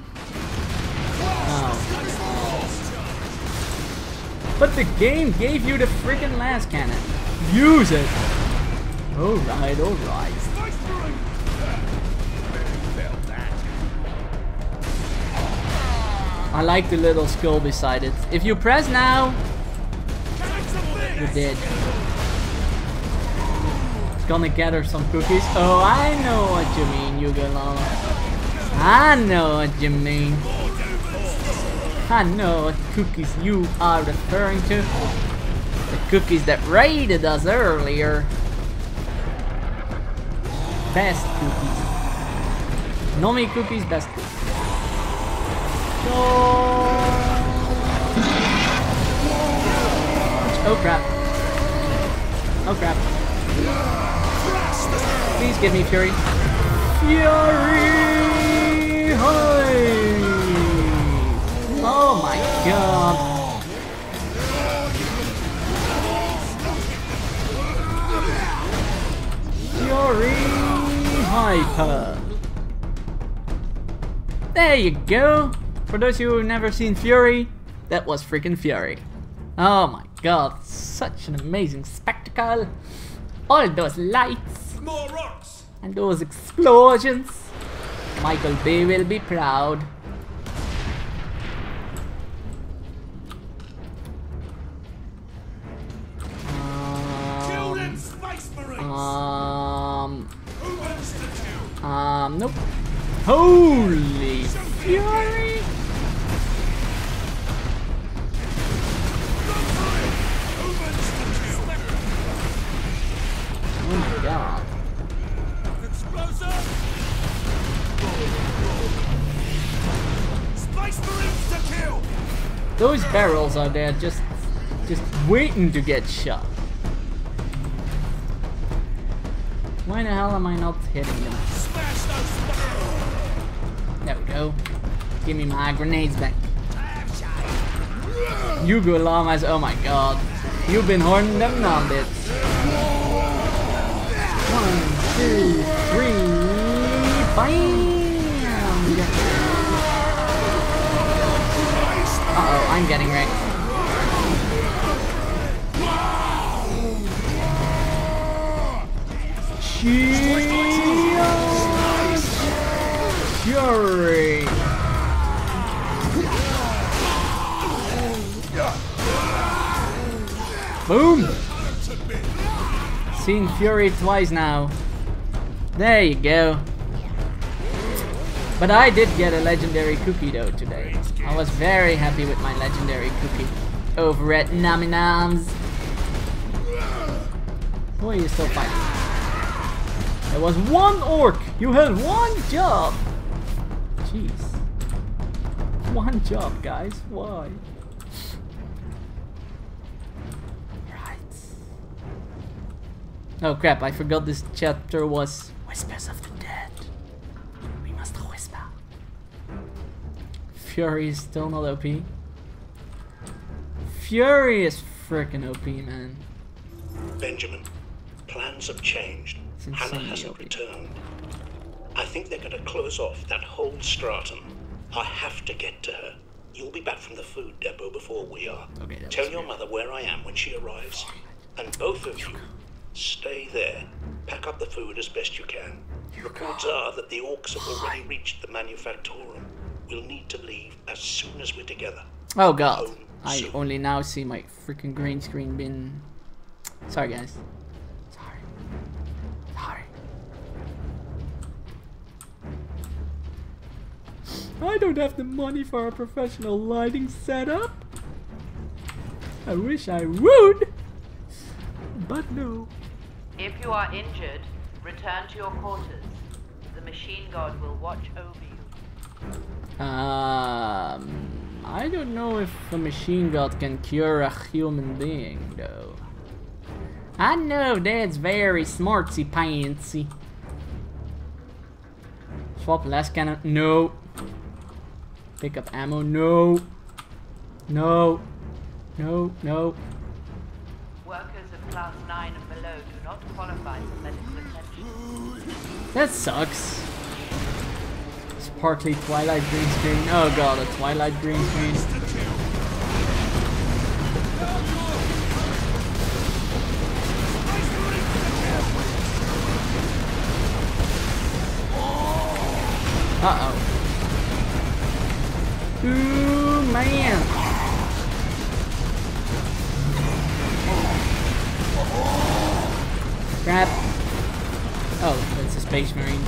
Oh. But the game gave you the freaking last cannon. Use it. Alright, alright. I like the little skull beside it. If you press now, you're dead. It's gonna gather some cookies. Oh, I know what you mean, Yuga Llama. I know what you mean. I know what cookies you are referring to. The cookies that raided us earlier. Best cookies. Nomi cookies, best cookies. Oh crap. Oh crap. Please give me fury. Fury! Hi! Oh my god. Fury Hyper. There you go. For those of you who've never seen Fury, that was freaking Fury. Oh my god, such an amazing spectacle. All those lights. More rocks. And those explosions. Michael Bay will be proud. Um, um, um, nope. Holy Fury! Oh my god. Space Marines to kill! Those barrels are there just just waiting to get shot. Why the hell am I not hitting them? There we go. Give me my grenades back. Yuga Llamas, oh my god. You've been hoarding them numbits. One, two, three, bam! Uh oh, I'm getting wrecked. Fury! Boom! Seen Fury twice now. There you go. But I did get a legendary cookie though today. I was very happy with my legendary cookie over at Nami Nams. Who are you still fighting? There was one orc! You had one job! Jeez. One job, guys. Why? Oh crap, I forgot this chapter was Whispers of the Dead. We must whisper. Fury is still not O P. Fury is freaking O P, man. Benjamin, plans have changed. Hannah hasn't O P. returned. I think they're going to close off that whole stratum. I have to get to her. You'll be back from the food depot before we are. Okay, Tell your mother where I am when she arrives. And both of you, stay there. Pack up the food as best you can. Reports are that the orcs have already reached the Manufactorum. We'll need to leave as soon as we're together. Oh god. I only now see my freaking green screen bin. Sorry guys. Sorry. Sorry. I don't have the money for a professional lighting setup. I wish I would. But no. If you are injured, return to your quarters. The machine god will watch over you. Um, I don't know if a machine god can cure a human being, though. I know that's very smartsy pantsy. Swap last cannon. No. Pick up ammo. No. No. No. No. Workers of class nine and below do not qualify for medical attention. That sucks. Sparkly Twilight green screen. Oh god, a Twilight green screen. Uh oh. Ooh man. Crap. Oh, it's a Space Marine.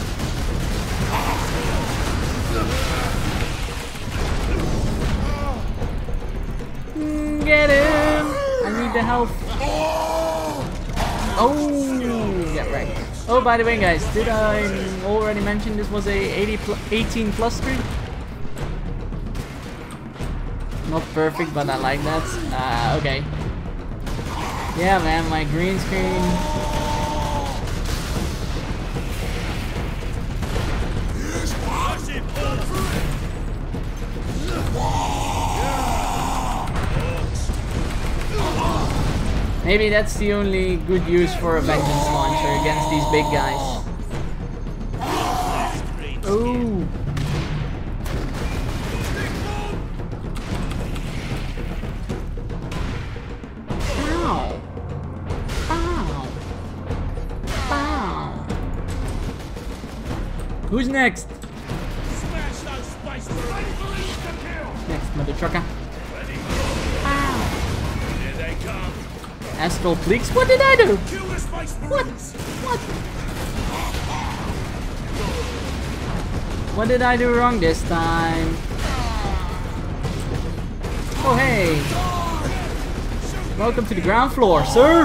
Mm, get him! I need the health. Oh, get right. Oh, by the way, guys, did I already mention this was a eighteen plus stream? Not perfect, but I like that. Uh, okay. Yeah, man, my green screen. Maybe that's the only good use for a vengeance launcher against these big guys. Ooh. Ow. Ow. Ow. Who's next? Next, mother trucker. Astral Pleaks? What did I do? What? What? What did I do wrong this time? Oh hey! Welcome to the ground floor, sir!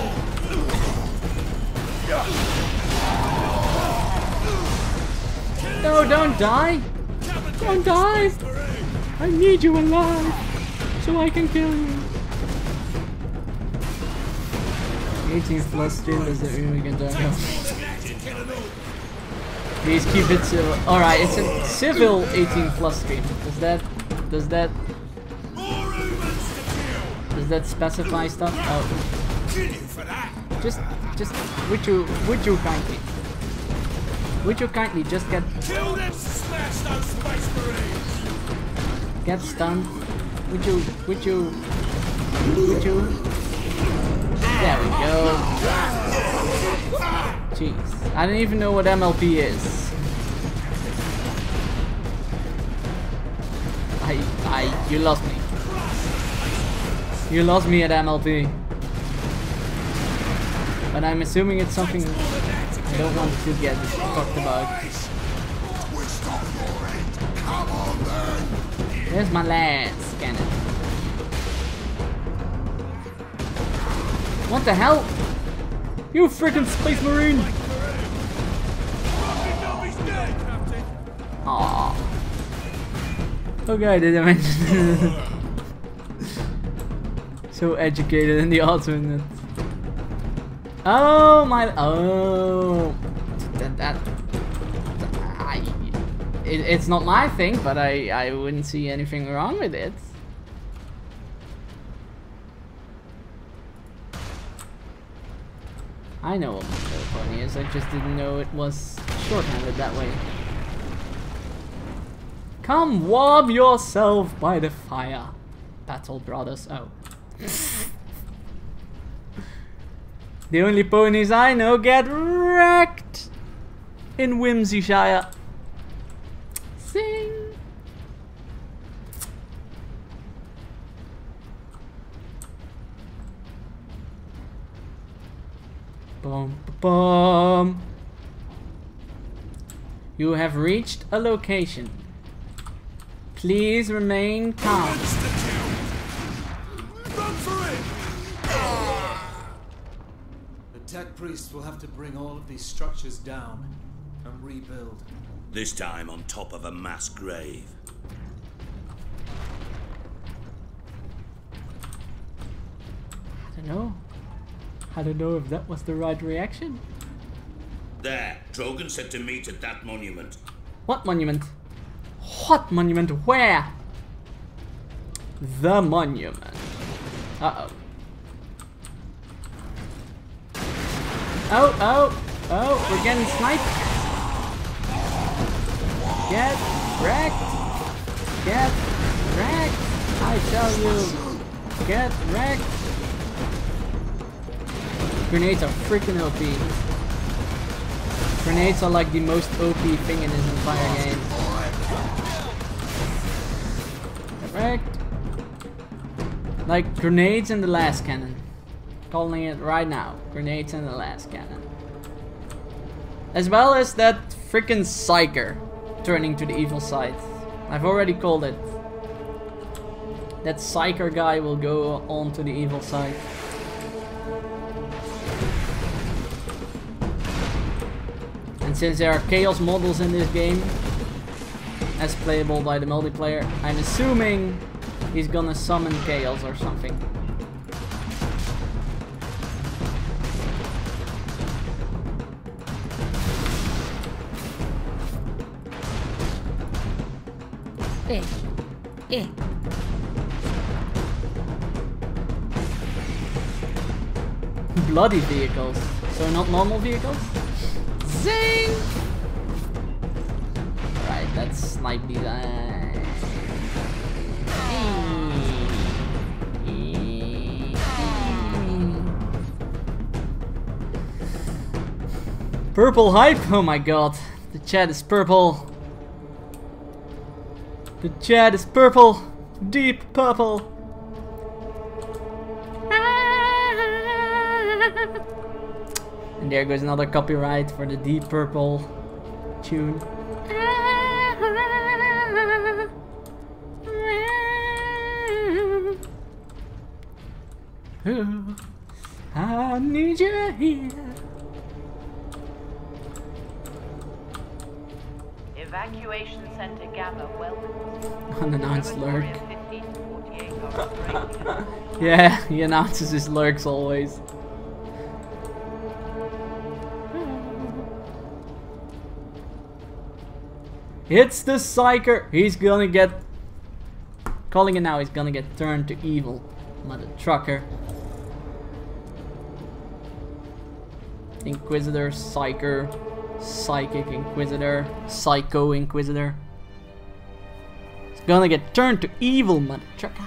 No, don't die! Don't die! I need you alive so I can kill you. eighteen plus stream doesn't mean we can die. Please keep it civil. Alright, it's a civil eighteen plus stream. Does that does that does that specify stuff? Oh. Just just would you would you kindly would you kindly just get get stunned? Would you would you would you There we go. Jeez. I don't even know what M L P is. I I you lost me. You lost me at M L P. But I'm assuming it's something I don't want to get talked about. There's my last cannon. What the hell? You freaking Space Marine! Aww. Okay, did I mention? So educated in the alternate. Oh my! Oh, that that. I, it, it's not my thing, but I I wouldn't see anything wrong with it. I know what My Little Pony is, I just didn't know it was shorthanded that way. Come warm yourself by the fire, Battle Brothers. Oh. The only ponies I know get wrecked in Whimsyshire. Sing, Boom, boom. You have reached a location. Please remain calm. Run for it! The tech priests will have to bring all of these structures down and rebuild. This time on top of a mass grave. I don't know. I don't know if that was the right reaction. There, Drogon said to meet at that monument. What monument? What monument? Where? The monument. Uh oh. Oh, oh, oh, we're getting sniped. Get wrecked. Get wrecked. I tell you. Get wrecked. Grenades are freaking O P. Grenades are like the most O P thing in this entire game. Get wrecked. Like grenades in the last cannon. Calling it right now. Grenades in the last cannon. As well as that freaking psyker turning to the evil side. I've already called it. That psyker guy will go on to the evil side. And since there are chaos models in this game, as playable by the multiplayer, I'm assuming he's gonna summon chaos or something. Eh. Eh. Bloody vehicles. So not normal vehicles? Zing! Right, that's snipe design. Purple hype? Oh my god. The chat is purple. The chat is purple. Deep purple. And there goes another copyright for the Deep Purple tune. Ooh, I need you here. Evacuation Center Gamma welcomes you. Unannounced lurk. fifteen to forty-eight are operating. Yeah, he announces his lurks always. It's the psyker. He's gonna get... Calling it now, he's gonna get turned to evil. Mother trucker. Inquisitor, psyker, psychic inquisitor, psycho inquisitor. He's gonna get turned to evil, mother trucker.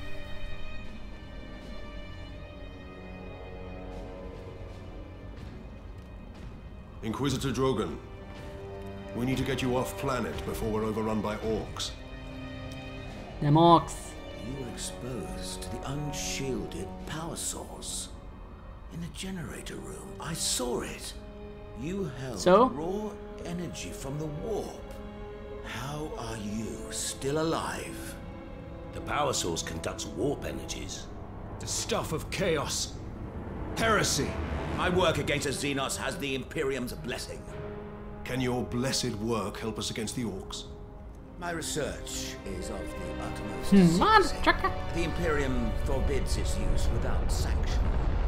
Inquisitor Drogon, we need to get you off planet before we're overrun by orcs. Them orcs. You were exposed to the unshielded power source. In the generator room, I saw it. You held So? raw energy from the warp. How are you still alive? The power source conducts warp energies. The stuff of chaos. Heresy. My work against the Xenos has the Imperium's blessing. Can your blessed work help us against the orcs? My research is of the utmost Hmm, secrecy. The Imperium forbids its use without sanction.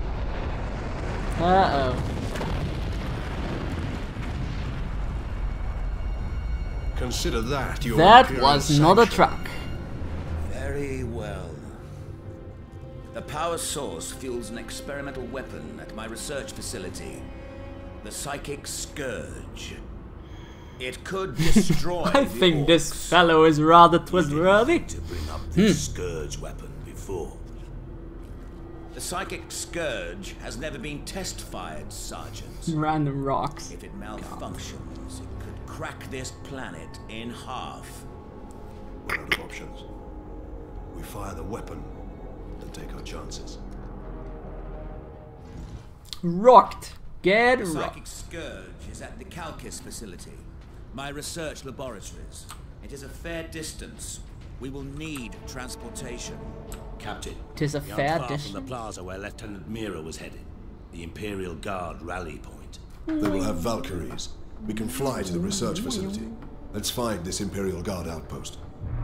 Uh oh. Consider that your That Imperial was not a sanction. truck. Very well. The power source fuels an experimental weapon at my research facility. The Psychic Scourge. It could destroy I the think this orcs. fellow is rather trustworthy. To bring up The Hmm. Scourge weapon before. The Psychic Scourge has never been test-fired, Sergeant. Random rocks. If it malfunctions, it could crack this planet in half. We're out of options. We fire the weapon, then take our chances. Rocked. Get The right. Psychic Scourge is at the Calcis facility, my research laboratories. It is a fair distance. We will need transportation. Captain, Tis a we fair aren't far distance. from the plaza where Lieutenant Mira was headed. The Imperial Guard rally point. They will have Valkyries. We can fly to the research facility. Let's find this Imperial Guard outpost.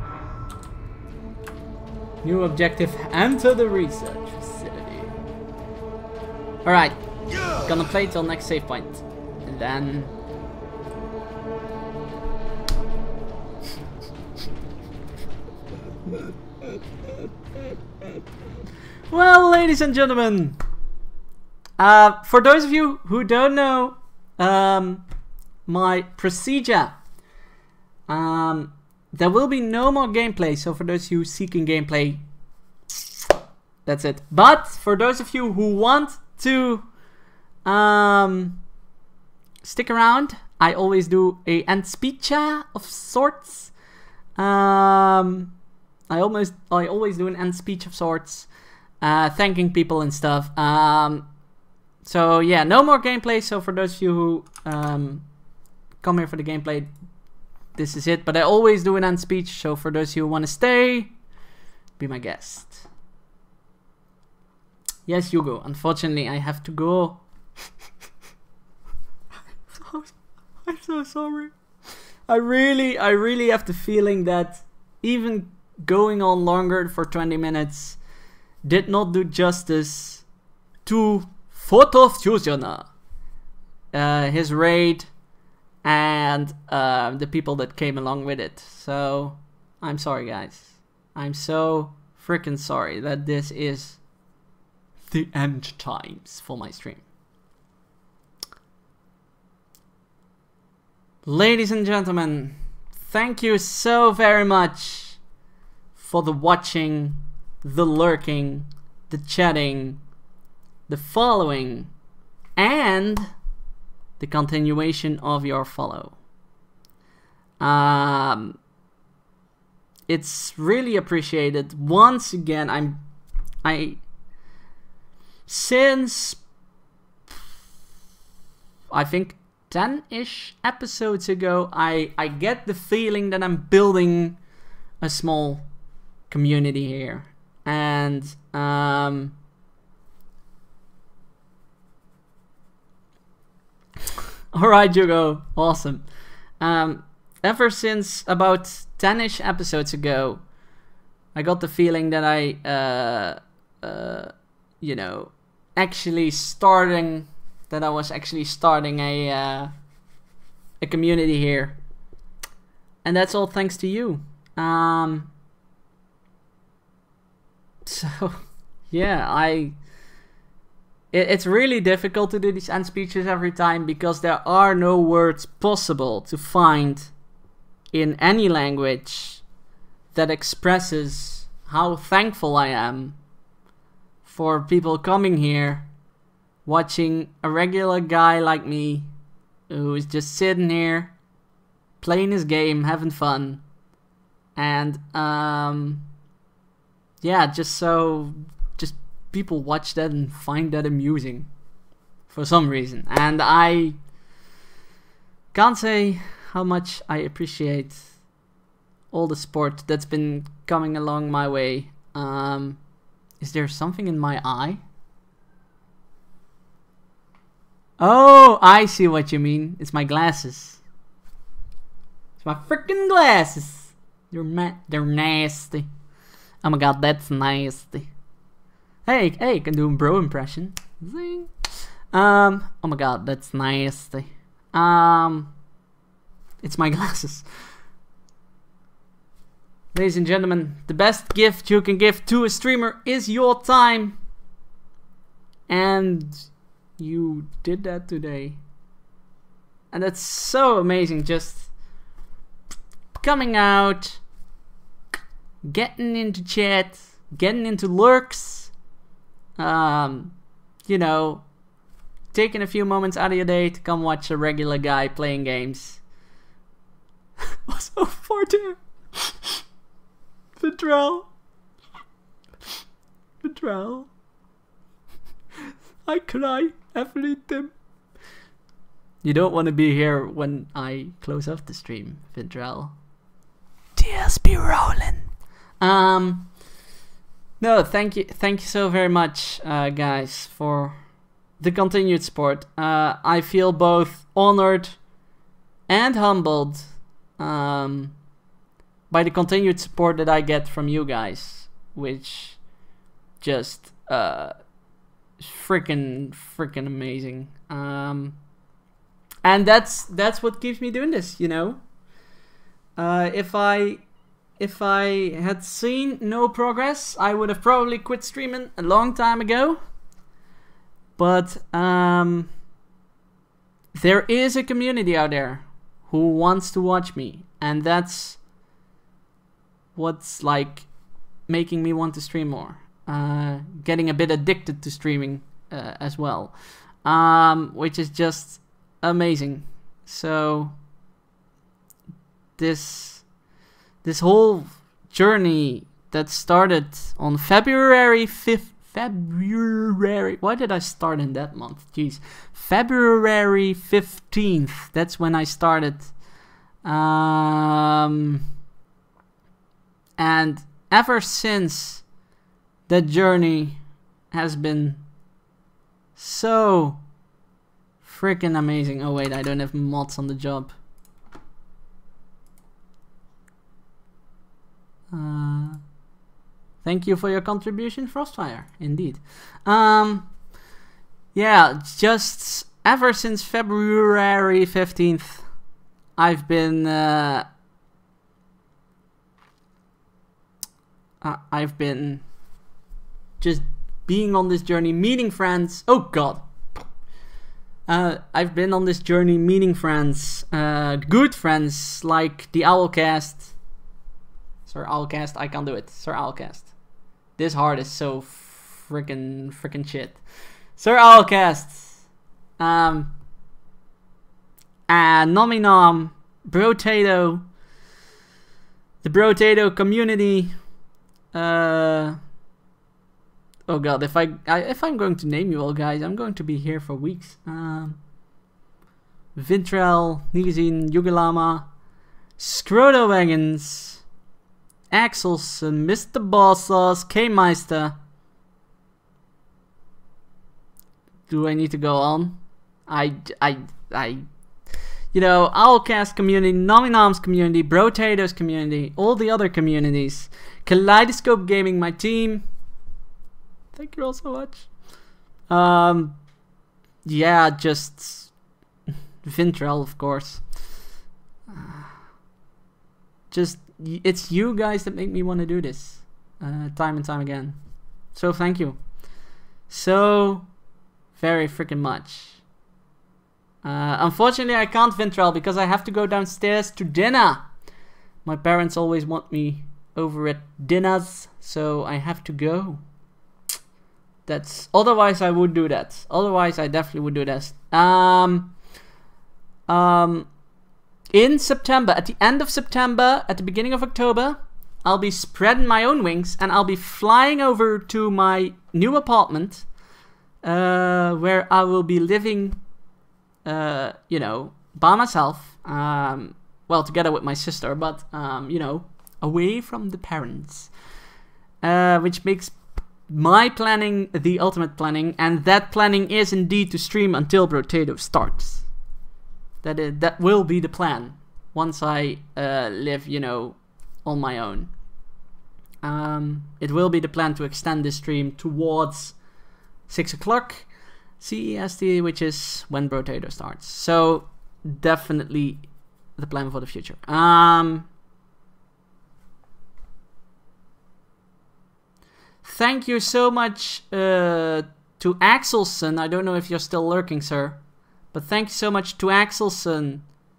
New objective, enter the research facility. Alright, gonna play till next save point. And then... Well, ladies and gentlemen, uh, for those of you who don't know um, my procedure, um, there will be no more gameplay. So for those of you seeking gameplay, that's it. But for those of you who want to um, stick around, I always do a end speech of sorts. Um, I almost, I always do an end speech of sorts. Uh, thanking people and stuff. Um, so yeah, no more gameplay. So for those of you who um, come here for the gameplay, this is it. But I always do an end speech. So for those of you who want to stay, be my guest. Yes, Hugo. Unfortunately, I have to go. I'm so sorry. I really, I really have the feeling that even going on longer for twenty minutes did not do justice to Photofusioner, uh, his raid, and uh, the people that came along with it. So, I'm sorry, guys. I'm so freaking sorry that this is the end times for my stream. Ladies and gentlemen, thank you so very much for the watching, the lurking, the chatting, the following, and the continuation of your follow. Um, it's really appreciated. Once again, I'm, I, since, I think ten-ish episodes ago, I, I get the feeling that I'm building a small community here. And um, alright, Hugo, awesome. Um, ever since about ten-ish episodes ago, I got the feeling that I, uh, uh, you know, actually starting, that I was actually starting a, uh, a community here. And that's all thanks to you. Um... So, yeah, I... It, it's really difficult to do these end speeches every time because there are no words possible to find in any language that expresses how thankful I am for people coming here, watching a regular guy like me who is just sitting here, playing his game, having fun, and, um... yeah, just so, just people watch that and find that amusing for some reason. And I can't say how much I appreciate all the support that's been coming along my way. Um, is there something in my eye? Oh, I see what you mean. It's my glasses. It's my freaking glasses. They're, ma they're nasty. Oh my god, that's nasty. Hey, hey, I can do a bro impression. Zing. Um, oh my god, that's nasty. Um, it's my glasses. Ladies and gentlemen, the best gift you can give to a streamer is your time. And you did that today. And that's so amazing, just coming out, getting into chat, getting into lurks, um, you know, taking a few moments out of your day to come watch a regular guy playing games. Also for there. Betrayal. Betrayal. I cry every time. You don't want to be here when I close off the stream, Vintrell. Tears be rolling. Um, no, thank you, thank you so very much, uh, guys, for the continued support. Uh, I feel both honored and humbled um, by the continued support that I get from you guys, which just uh, freaking, freaking amazing. Um, and that's that's what keeps me doing this, you know. Uh, if I if I had seen no progress, I would have probably quit streaming a long time ago. But um, there is a community out there who wants to watch me, and that's what's like making me want to stream more. Uh, getting a bit addicted to streaming uh, as well, um, which is just amazing. So this this whole journey that started on February fifth. February. Why did I start in that month? Jeez. February fifteenth. That's when I started. Um, and ever since, that journey has been so freaking amazing. Oh wait, I don't have mods on the job. Uh... Thank you for your contribution, Frostfire. Indeed. Um, yeah, just ever since February fifteenth, I've been... Uh, I've been just being on this journey, meeting friends. Oh, God. Uh, I've been on this journey, meeting friends. Uh, good friends, like the Owlcast. Sir Owlcast, I can't do it. Sir Owlcast. This heart is so freaking freaking shit. Sir Owlcast, um, and Nominom, Brotato, the Brotato community. Uh, oh god, if I, I if I'm going to name you all, guys, I'm going to be here for weeks. Um, Vintrell, Nigazine, Yugalama, Scroto Wagons, Axelson, Mister Bossos, K-Meister. Do I need to go on? I, I, I, you know, Owlcast community, Nominom's community, Brotato's community, all the other communities, Kaleidoscope Gaming, my team. Thank you all so much. Um, yeah, just Vintrell, of course. Just. It's you guys that make me want to do this uh, time and time again. So thank you so very freaking much. Uh, unfortunately, I can't, Vintrell, because I have to go downstairs to dinner. My parents always want me over at dinners, so I have to go. That's otherwise I would do that. Otherwise, I definitely would do that. Um. Um. In September, at the end of September, at the beginning of October, I'll be spreading my own wings and I'll be flying over to my new apartment uh, where I will be living, uh, you know, by myself. Um, well, together with my sister, but, um, you know, away from the parents. Uh, which makes my planning the ultimate planning, and that planning is indeed to stream until Brotato starts. That is, that will be the plan once I uh, live, you know, on my own. Um, it will be the plan to extend this stream towards six o'clock C E S T, which is when Brotato starts. So definitely the plan for the future. Um, thank you so much uh, to Axelson. I don't know if you're still lurking, sir. But thank you so much to Axelson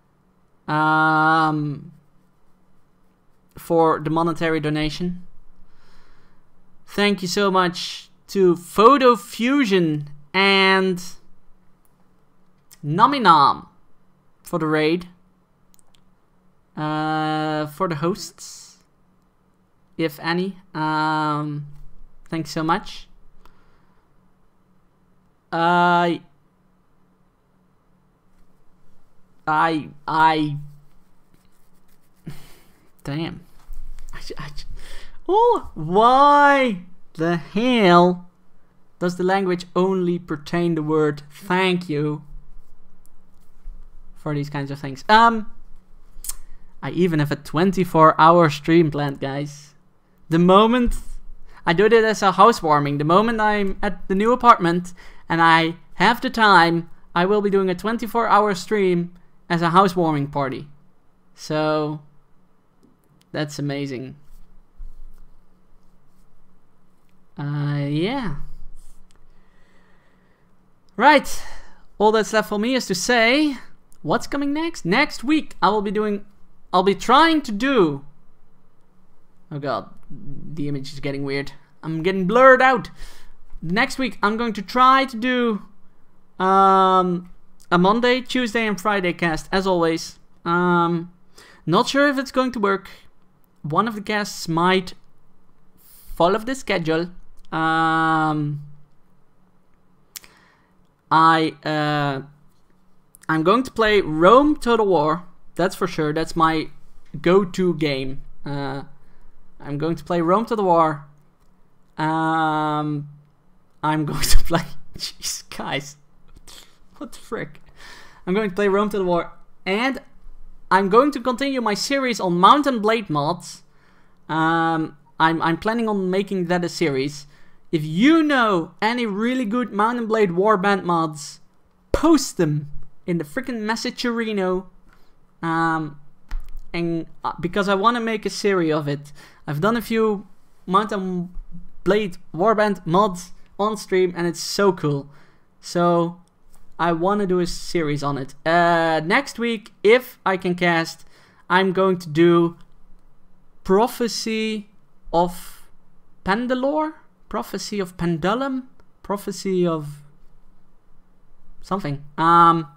um, for the monetary donation. Thank you so much to Photo Fusion and Nominom for the raid. Uh, for the hosts, if any. Um, thanks so much. Uh... I I damn. I, I, oh, why the hell does the language only pertain the word thank you for these kinds of things? Um, I even have a twenty-four hour stream planned, guys. The moment I do it as a housewarming, the moment I'm at the new apartment and I have the time, I will be doing a twenty-four hour stream as a housewarming party. So that's amazing. Uh, yeah. Right. All that's left for me is to say, what's coming next? Next week I will be doing, I'll be trying to do, oh god, the image is getting weird. I'm getting blurred out. Next week I'm going to try to do um, a Monday, Tuesday and Friday cast as always. Um, not sure if it's going to work. One of the casts might follow the schedule. Um, I uh, I'm going to play Rome Total War. That's for sure. That's my go-to game. Uh, I'm going to play Rome Total War. Um, I'm going to play. Jeez, guys, what the frick? I'm going to play Rome Total War, and I'm going to continue my series on Mount and Blade mods. Um, I'm I'm planning on making that a series. If you know any really good Mount and Blade Warband mods, post them in the freaking Messagerino. Um, and uh, because I want to make a series of it. I've done a few Mount and Blade Warband mods on stream, and it's so cool. So I want to do a series on it. Uh, next week, if I can cast, I'm going to do Prophecy of Pendalore? Prophecy of Pendulum? Prophecy of something. Um,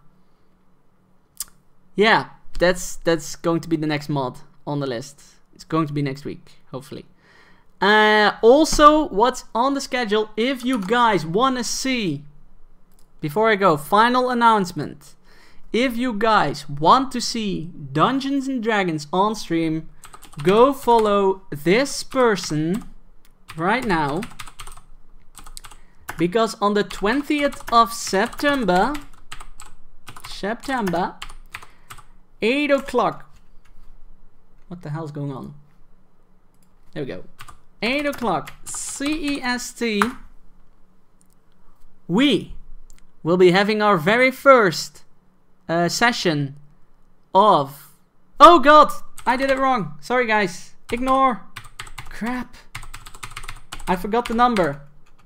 yeah, that's that's going to be the next mod on the list. It's going to be next week, hopefully. Uh, also, what's on the schedule, if you guys want to see, before I go, final announcement. If you guys want to see Dungeons and Dragons on stream, go follow this person right now. Because on the twentieth of September, September, eight o'clock. What the hell's going on? There we go. eight o'clock C E S T. We will be having our very first uh, session of... Oh god! I did it wrong. Sorry guys. Ignore. Crap. I forgot the number.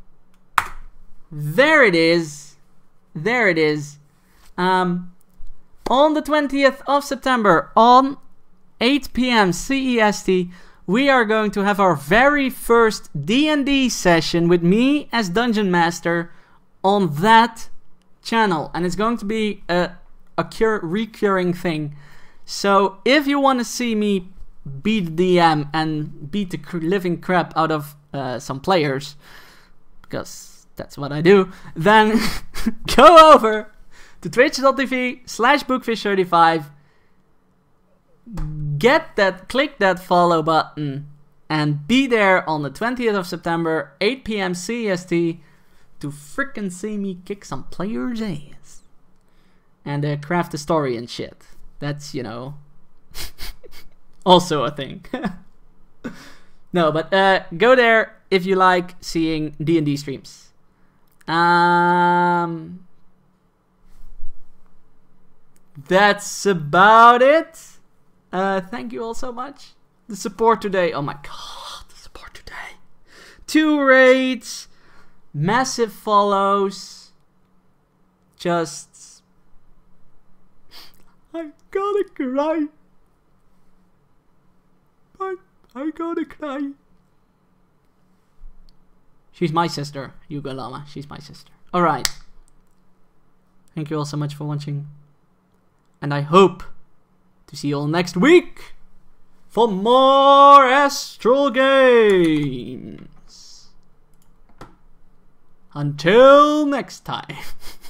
There it is. There it is. Um, on the twentieth of September, on eight p m C E S T, we are going to have our very first D and D session with me as Dungeon Master on that channel. And it's going to be a, a cur recurring thing. So if you want to see me beat the D M and beat the living crap out of uh, some players, because that's what I do, then go over to twitch.tv slash bookfish35, get that, click that follow button, and be there on the twentieth of September, eight p m C E S T, to frickin' see me kick some players' ass. And uh, craft a story and shit. That's, you know, also a thing. No, but uh, go there if you like seeing D and D streams. Um, that's about it. Uh, thank you all so much. The support today. Oh my god, the support today. Two raids, massive follows. Just, I gotta cry. I, I gotta cry. She's my sister, Yuga Lama. She's my sister. Alright. Thank you all so much for watching. And I hope to see you all next week for more Astral Games. Until next time.